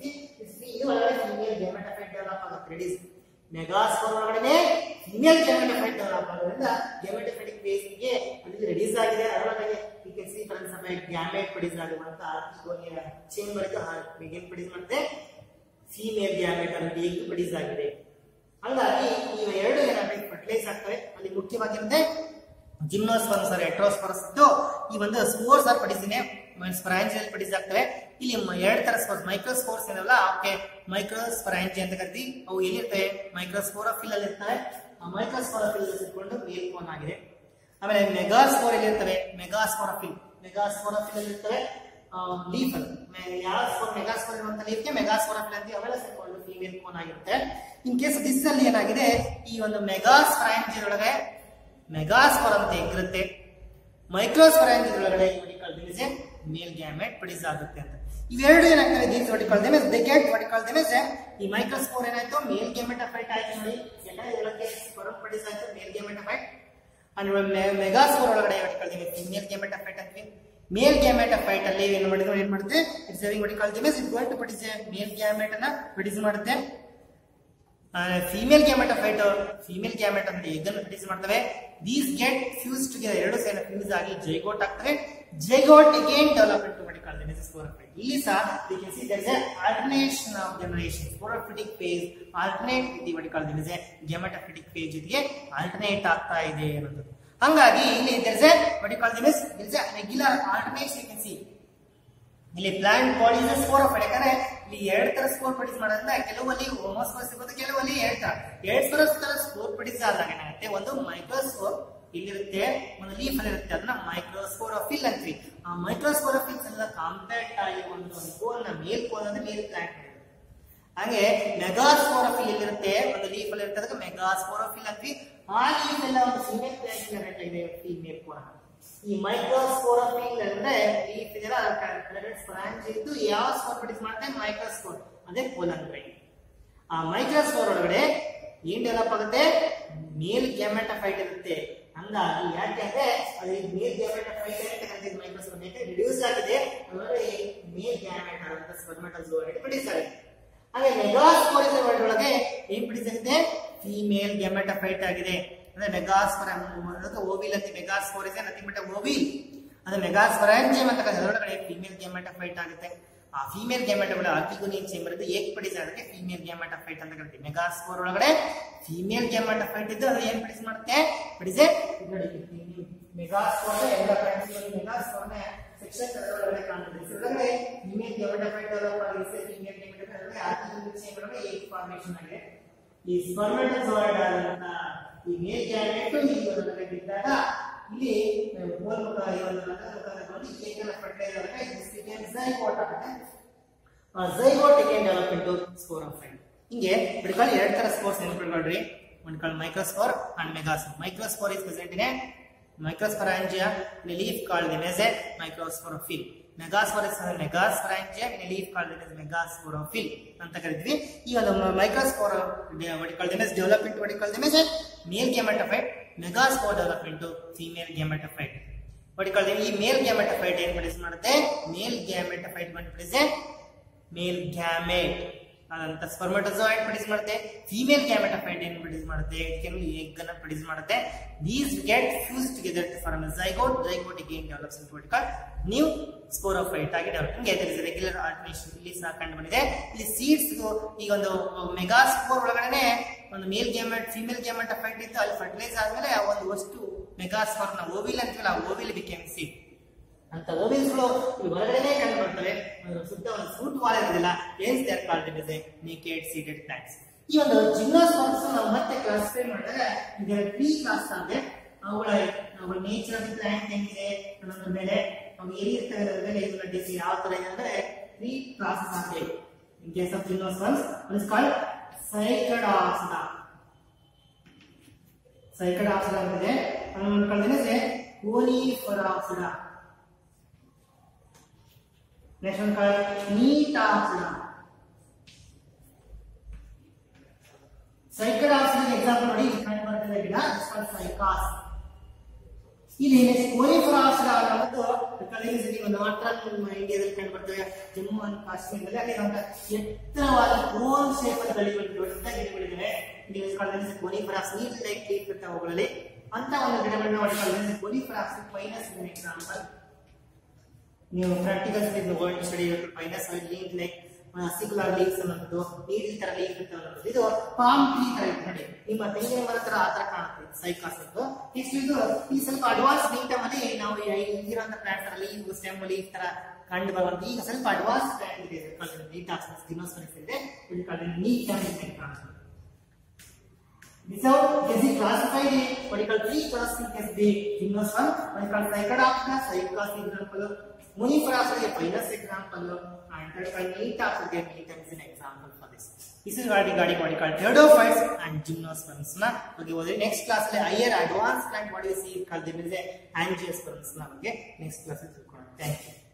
ಇದು ಒಳಗಡೆ ಫೀಮೇಲ್ ಗ್ಯಾಮೆಟೋಫೈಟ್ ಡೆವಲಪ್ ಆಗುತ್ತೆ ರಿಲೀಸ್. ಮೆಗಾಸ್ಪೋರ್ ಒಳಗಡೆ ಫೀಮೇಲ್ ಗ್ಯಾಮೆಟೋಫೈಟ್ ಡೆವಲಪ್ ಆಗೋದ್ರಿಂದ ಗ್ಯಾಮೆಟೋಫೈಟಿಕ್ ಫೇಸ್ ಗೆ ಅಲ್ಲಿ ರಿಲೀಸ್ ಆಗಿದೆ. ಅದರೊಳಗೆ you can see friends of gamete produce ಆಗುವಂತ ಆರ್ಟಿಕೋನಿಯಂ ಚೇಂಬರ್ ಗೆ ಪ್ರೊಡ್ಯೂಸ್ ಮಾಡುತ್ತೆ ಫೀಮೇಲ್ ಗ್ಯಾಮೆಟ್ ಅನ್ನೋದು ಎಗ್ ಪ್ರೊಡ್ಯೂಸ್ ಆಗಿದೆ. ಹಾಗಾಗಿ ಈ ಎರಡು ಏನಾಗುತ್ತೆ ಫರ್ಟಿಲೈಸ್ ಆಗ್ತವೆ. ಅಲ್ಲಿ ಮುಖ್ಯವಾಗಿರುತ್ತೆ ಜಿಮ್ನೋಸ್ಪರ್ಮ್ಸ್ ಆರ್ ಹೆಟೆರೋಸ್ಪರ್ಮ್ಸ್ ಇದ್ದು ಈ ಒಂದು ಸ್ಪೋರ್ಸ್ ಆರ್ ಪ್ರೊಡ್ಯೂಸಿನೆ ಸ್ಪೊರಾಂಜಿಯಲ್ ಪ್ರೊಡ್ಯೂಸ್ ಆಗ್ತವೆ. ಇಲ್ಲಿ ಎರಡು ತರ ಸ್ಪೋರ್ಸ್ ಮೈಕ್ರೋಸ್ಪೋರ್ಸ್ ಏನಲ್ಲ ಓಕೆ ಮೈಕ್ರೋಸ್ಪೊರಾಂಜಿ ಅಂತ ಕರಿತೀವಿ. ಅವು ಎಲ್ಲಿರ್ತವೆ ಮೈಕ್ರೋಸ್ಪೋರಾಫಿಲ್ ಅಲ್ಲಿ ಇರ್ತವೆ. ಆ ಮೈಕ್ರೋಸ್ಪೋರಾಫಿಲ್ ಇಟ್ಕೊಂಡು ಮೇಲ್ ಕೋನ್ ಆಗಿದೆ. ಆಮೇಲೆ ಮೆಗಾಸ್ಪೋರ್ ಅಲ್ಲಿ ಇರ್ತವೆ ಮೆಗಾಸ್ಪೋರಾಫಿಲ್ ಮೆಗಾಸ್ಪೋರಾಫಿಲ್ ಅಲ್ಲಿ ಇರ್ತವೆ ಲೀಫ್ ಅಲ್ಲಿ ಯಾವ ಮೆಗಾಸ್ಪೋರ್ ಇರುವಂತ ಲೀಫ್ಗೆ ಮೆಗಾಸ್ಪೊರಾಫಿಲ್ ಅಂತ ಅವೆಲ್ಲ ಸೇರ್ಕೊಂಡು ಫೀಮೇಲ್ ಕೋನ್ ಆಗಿರುತ್ತೆ. ಇನ್ ಕೇಸ್ ದಿಸ್ ಅಲ್ಲಿ ಏನಾಗಿದೆ ಈ ಒಂದು ಮೆಗಾಸ್ಪೊರಾಂಜಿ ಒಳಗೆ ಮೆಗಾಸ್ಪೋರ್ ಅಂತ ಇರುತ್ತೆ. ಮೈಕ್ರೋಸ್ಪೊರಾಂಜಿ ಒಳಗಡೆ ಮೇಲ್ ಗ್ಯಾಮೆಟ್ ಪ್ರೊಡ್ಯೂಸ್ ಆಗುತ್ತೆ ಅಂತ. ಇವೆರಡು ಏನಾಗ್ತವೆ these what call them they get what call them ಈ ಮೈಕ್ರೋಸ್ಪೋರ್ ಏನಾಯ್ತು ಮೇಲ್ ಗ್ಯಾಮೆಟೋಫೈಟ್ ಆಯ್ತು. ನೋಡಿ ಎಲ್ಲ ಇದಕ್ಕೆ ಸ್ಪರ್ಮ್ ಪ್ರೊಡ್ಯೂಸ್ ಆಯ್ತು ಮೇಲ್ ಗ್ಯಾಮೆಟೋಫೈಟ್. ಅಂದ್ರೆ ಮೆಗಾಸ್ಪೋರ್ ಒಳಗಡೆ what call them female gametophyte ಅಂತೀವಿ. ಮೇಲ್ ಗ್ಯಾಮೆಟೋಫೈಟ್ ಅಲ್ಲಿ ಏನು ಮಾಡಿದ್ರೆ ಏನ್ ಮಾಡುತ್ತೆ it's having what call them is going to produce male gamete ಅನ್ನ ಪ್ರೊಡ್ಯೂಸ್ ಮಾಡುತ್ತೆ. ಫೀಮೇಲ್ ಗ್ಯಾಮೆಟೋಫೈಟ್ ಫೀಮೇಲ್ ಗ್ಯಾಮೆಟ್ ಅಂತ ಎಗ್ ಅನ್ನು ಪ್ರೊಡ್ಯೂಸ್ ಮಾಡ್ತವೆ. ದೀಸ್ ಗೆಟ್ ಫ್ಯೂಸ್ ಟುಗೆದರ್ ಎರಡು ಸೇರಿ ಫ್ಯೂಸ್ ಆಗಿ ಜೈಗೋಟ್ ಆಗ್ತವೆ. Zygote again development what call them is sporophyte. ಇಲ್ಲಿ ಸಹ you can see there is A alternation of generation sporophytic phase alternate with what call them is a gametophytic phase ಜೊತೆಗೆ alternate ಆಗ್ತಾ ಇದೆ ಅನ್ನೋದು. ಹಂಗಾಗಿ ಇಲ್ಲಿ there is a what call them is there is a regular alternation you can see. ಇಲ್ಲಿ plant body is sporophyte. ಯಾಕಂದ್ರೆ ಇಲ್ಲಿ ಎರಡು ತರ ಸ್ಪೋರ್ ಪ್ರೊಡ್ಯೂಸ್ ಮಾಡೋದ್ರಿಂದ ಕೆಲವಲ್ಲಿ ಹೋಮೋಸ್ಪರ್ಸ್ ಇರ್ಬೋದು ಕೆಲವಲ್ಲಿ ಎರಡು ತರ ಎರಡು ತರ ಸ್ಪೋರ್ ಪ್ರೊಡ್ಯೂಸ್ ಆದಾಗ ಏನಾಗುತ್ತೆ ಒಂದು ಮೈಕ್ರೋಸ್ಪೋರ್ ಇಲ್ಲಿರುತ್ತೆ ಒಂದು ಲೀಫ್ ಅಲ್ಲಿ ಇರುತ್ತೆ ಅದನ್ನ ಮೈಕ್ರೋಸ್ಪೋರಾಫಿಲ್ ಅಂತೀವಿ. ಆ ಮೈಕ್ರೋಸ್ಪೋರಾಫಿಲ್ಸ್ ಎಲ್ಲ ಕಾಂಪ್ಯಾಕ್ಟ್ ಆಗಿ ಒಂದು ಕೋನ್ ಮೇಲ್ ಕೋನ್ ಅಂದ್ರೆ ಮೇಲ್ ಪ್ಲಾಂಟ್ ಮಾಡಿರುತ್ತೆ. ಹಾಗೆ ಮೆಗಾಸ್ಪೋರಾಫಿಲ್ ಎಲ್ಲಿರುತ್ತೆ ಒಂದು ಲೀಫ್ ಅಲ್ಲಿ ಇರುತ್ತೆ ಅದಕ್ಕೆ ಮೆಗಾಸ್ಪೋರಾಫಿಲ್ ಅಂತೀವಿ. ಆ ಲೀಫ್ ಎಲ್ಲ ಒಂದು ಫೀಮೇಲ್ ಪ್ಲಾಂಟ್ ಇದೆ ಫೀಮೇಲ್ ಕೋನ್. ಈ ಮೈಕ್ರೋಸ್ಪೋರಾಫಿಲ್ ಅಂದ್ರೆ ಲೀಫ್ ಇದೆಲ್ಲ ಸ್ಪೊರಾಂಜಿ ಇದ್ದು ಯಾವ ಸ್ಪೋರ್ ಪ್ರೊಡ್ಯೂಸ್ ಮಾಡುತ್ತೆ ಮೈಕ್ರೋಸ್ಪೋರ್ ಅದೇ ಪೋಲಾರ್ ರೈನ್. ಆ ಮೈಕ್ರೋಸ್ಪೋರ್ ಒಳಗಡೆ ಏನ್ ಡೆವಲಪ್ ಆಗುತ್ತೆ ಮೇಲ್ ಗ್ಯಾಮೆಟೋಫೈಟ್ ಇರುತ್ತೆ. ಹಂಗಾಗಿ ಯಾಕೆ ಅಂದ್ರೆ ಅದು ಮೇಲ್ ಗ್ಯಾಮೆಟೋಫೈಟ್ ಅಂತ ಮೈಕ್ರೋಸ್ಪೋರ್ ರಿಡ್ಯೂಸ್ ಆಗಿದೆ ಮೇಲ್ ಗ್ಯಾಮೆಟ್ ಆದಂತ ಸ್ಪರ್ಮೆಟೋಜೋಯಿಡ್ ಪ್ರೊಡ್ಯೂಸ್ ಆಗಿದೆ. ಹಾಗೆ ಮೆಗಾಸ್ಪೋರಿಸ್ ವರ್ಡ್ ಒಳಗೆ ಏನ್ ಪ್ರೆಸೆಂಟ್ ಫೀಮೇಲ್ ಗ್ಯಾಮೆಟೋಫೈಟ್ ಆಗಿದೆ. ಅಂದ್ರೆ ಮೆಗಾಸ್ಪರ ಓವಿಲ್ ಅಂತ ಮೆಗಾಸ್ಪೋರಿಸ್ ನಥಿಂಗ್ ಬಟ್ ಓವಿಲ್. ಅದು ಮೆಗಾಸ್ಪರಾಂಜಿಯಂ ಅಂತ ಅದರೊಳಗಡೆ ಫೀಮೇಲ್ ಗ್ಯಾಮೆಟೋಫೈಟ್ ಆಗುತ್ತೆ. ಆ ಫೀಮೇಲ್ ಗ್ಯಾಮೆಟೋಗಳ ಆರ್ಕಿಗೋನಿಯನ್ ಚೇಂಬರ್ ಇದ್ದು ಏಕ್ ಪ್ರೊಡ್ಯೂಸ್ ಆಗುತ್ತೆ ಫೀಮೇಲ್ ಗ್ಯಾಮೆಟೋಫೈಟ್ ಅಂತ ಕರಿತೀವಿ. ಮೆಗಾಸ್ಪೋರ್ ಒಳಗಡೆ ಫೀಮೇಲ್ ಗ್ಯಾಮೆಟೋಫೈಟ್ ಇದ್ದು ಅದು ಏನ್ ಪ್ರೊಡ್ಯೂಸ್ ಮಾಡುತ್ತೆ ಪ್ರೊಡ್ಯೂಸ್ ಮೆಗಾಸ್ಪೋರ್ ಎಲ್ಲ ಕಂಟ್ರಿಗಳಲ್ಲಿ ಮೆಗಾಸ್ಪೋರ್ನ ಸೆಕ್ಷನ್ ಒಳಗಡೆ ಕಾಣುತ್ತೆ. ಇದರೊಳಗಡೆ ಫೀಮೇಲ್ ಗ್ಯಾಮೆಟೋಫೈಟ್ ಡೆವಲಪ್ ಆಗಿದೆ. ಫೀಮೇಲ್ ಗ್ಯಾಮೆಟೋಫೈಟ್ ಒಳಗಡೆ ಆರ್ಕಿಗೋನಿಯನ್ ಚೇಂಬರ್ ಒಳಗಡೆ ಏಕ್ ಫಾರ್ಮೇಷನ್ ಆಗಿದೆ. ಈ ಸ್ಪರ್ಮೆಟೋಜಾಯ್ಡ್ ಆದಂತ ಈ ಮೇಲ್ ಗ್ಯಾಮೆಟ್ ಈ ಒಳಗಡೆ ಬಿದ್ದಾಗ ಇಲ್ಲಿ ಮೂಲಕ ಈ ಒಂದು ಲಂಗದಲ್ಲಿ ಏಕನ ಫರ್ಟಿಲೈಸರ್ ಆಗಿ ದಿಸ್ ಬಿಕೇಮ್ ಝೈಗೋಟ್ ಆಗುತ್ತೆ. ಆ zygote can develop into sporophyte. ಹಿಂಗೆ ಬಿಡ್ಕೊಳ್ಳಿ ಎರಡು ತರ ಸ್ಪೋರ್ಸ್ ನೆನಪಿಟ್ಕೊಳ್ರಿ. ಒಂದು call microspore and megaspore. Microspore is present in a microsporangia in a leaf called them as a microsporophyll. Megaspore is a megasporangia in a leaf called them as megasporophyll ಅಂತ ಕರೀತೀವಿ. ಈ ಒಂದು microspore what you call them as develop into what you call them as a male gametophyte. Megaspore develop into female gametophyte. what you call them ಈ ಮೇಲ್ gametophyte ಏನು produce ಮಾಡುತ್ತೆ male gametophyte ಬಂದು produce male gamete ಅದಂತ spermatozoid produce ಮಾಡುತ್ತೆ. Female gametophyte ಏನು produce ಮಾಡುತ್ತೆ ಕೆಲವು egg ಅನ್ನು ಪ್ರೊಡ್ಯೂಸ್ ಮಾಡುತ್ತೆ. These get fuse together to form a zygote. Zygote again develops into what called new sporophyte ಆಗಿ ಡೆವಲಪ್. ಹಿಂಗೆ there is a regular alternation ಇಲ್ಲಿ ಸಹ ಕಂಡು ಬಂದಿದೆ. ಇಲ್ಲಿ ಸೀಡ್ಸ್ ಈಗ ಒಂದು ಮೆಗಾಸ್ಪೋರ್ ಒಳಗಡೆ ಒಂದು ಮೇಲ್ ಗ್ಯಾಮೆಟ್ ಫೀಮೇಲ್ ಗ್ಯಾಮೆಟೋಫೈಟ್ ಇತ್ತು. ಅಲ್ಲಿ ಫರ್ಟಿಲೈಸ್ ಆದ್ಮೇಲೆ ಒಂದು ವಸ್ತು ಮೆಗಾಸ್ಪೋರ್ ನ ಓವಿಲ್ ಅಂತೀವಲ್ಲ ಆ ಓವಿಲ್ ಬಿಕೇಮ್ ಸೀಡ್ ಅಂತ ಓವಿಲ್ಸ್ ಗಳು ಹೊರಗಡೆನೆ ಕಂಡು ಬರ್ತವೆ. ಶುದ್ಧ ಒಂದು ಫ್ರೂಟ್ ವಾಲ್ ಇರೋದಿಲ್ಲ. Hence they are called it is naked seeded plants. ಈ ಒಂದು ಜಿಮ್ನೋಸ್ಪರ್ಮ್ಸ್ ನಾವು ಮತ್ತೆ ಕ್ಲಾಸಿಫೈ ಮಾಡಿದಾಗ ಇದರ ತ್ರೀ ಕ್ಲಾಸ್ ಆಗಿದೆ. ಅವುಗಳ ಅವುಗಳ ನೇಚರ್ ಆಫ್ ಪ್ಲಾಂಟ್ ಹೆಂಗಿದೆ ಅನ್ನೋದ್ರ ಮೇಲೆ ಅವು ಎಲ್ಲಿ ಇರ್ತವೆ ಅನ್ನೋದ್ರ ಮೇಲೆ ಇದನ್ನ ಡಿಸಿ ಯಾವ ತರ ಇದೆ ಅಂದ್ರೆ ತ್ರೀ ಕ್ಲಾಸಸ್ ಆಗಿದೆ. In case of gymnosperms it is called cycadopsida. Cycadopsida ಅಂತಿದೆ. ಅದನ್ನು ಕಳೆದ್ರೆ ಕೋನಿಫೆರಾಪ್ಸಿಡಾ. Next one called Neotapsida. Cycadopsida example ನೋಡಿ ಇಲ್ಲಿ ಕಂಡು ಬರ್ತದೆ ಗಿಡ this called cycas. ಇಲ್ಲಿ ನೆಕ್ಸ್ಟ್ ಕೋನಿಫೆರಾಪ್ಸಿಡಾ ಅನ್ನೋದು ಕಲಿಸಿರಿ ಒಂದು ಮಾತ್ರ ನಮ್ಮ ಇಂಡಿಯಾದಲ್ಲಿ ಕಂಡು ಬರ್ತದೆ. ಜಮ್ಮು ಅಂಡ್ ಕಾಶ್ಮೀರದಲ್ಲಿ ಅಲ್ಲಿ ನಮಗೆ ಎತ್ತರವಾದ ಕೋನ್ ಶೇಪ್ ಅಲ್ಲಿ ಬೆಳೆಯುವ ದೊಡ್ಡ ಗಿಡಗಳಿವೆ. ಇಲ್ಲಿ called coniferous needle like leaf ಇರ್ತವೆ ಅವುಗಳಲ್ಲಿ. ಅಂತ ಒಂದು ಗಿಡಗಳನ್ನ ನೋಡಿ called coniferous pinus is example. ನೀವು ಪ್ರಾಕ್ಟಿಕಲ್ಸ್ ಇದು word study pinus leaf like acicular leaves ಅನ್ನೋದು ನೀರಿನ ತರ ಲೀಫ್ ಇರ್ತವೆ ಅನ್ನೋದು ಇದು ಪಾಮ್ ಟ್ರೀ ತರ ಇರುತ್ತೆ ನೋಡಿ. ನಿಮ್ಮ ತೆಂಗಿನ ಮರ ತರ ಆ ತರ ಕಾಣುತ್ತೆ ಸೈಕಾಸ್ ಅದು. ನೆಕ್ಸ್ಟ್ ಇದು ಈ ಸ್ವಲ್ಪ ಅಡ್ವಾನ್ಸ್ ನೀಟಮ್ ಅಲ್ಲಿ ನಾವು ಇಲ್ಲಿರುವಂತ ಪ್ಲಾಂಟ್ಸ್ ಅಲ್ಲಿ ಲೀಫ್ ಸ್ಟೆಮ್ ಲೀಫ್ ತರ ಕಂಡು ಬರುವಂತ ಈಗ ಸ್ವಲ್ಪ ಅಡ್ವಾನ್ಸ್ ಪ್ಲಾಂಟ್ ಇದೆ ನೀಟಾಪ್ಸಿಡಾ ಜಿಮ್ನೋಸ್ಪರ್ಮ್ಸ್ ಇದೆ. ಇದು ಕಾಲ್ಡ್ ನೀಟಾಪ್ಸಿಡಾ ಅಂತ ಕಾಣುತ್ತೆ. This how is it classified in what you call three classes as the gymnosperm. What you call Cycadopsida, Cycas example, Coneophorapsida, Pinus example, and what you call Neotapsida, Neotam is an example for this. This is regarding what you call pteridophytes and gymnosperms. Na okay, next class le higher advanced plant what you see called them is a angiosperms. Na okay, next class is. Thank you.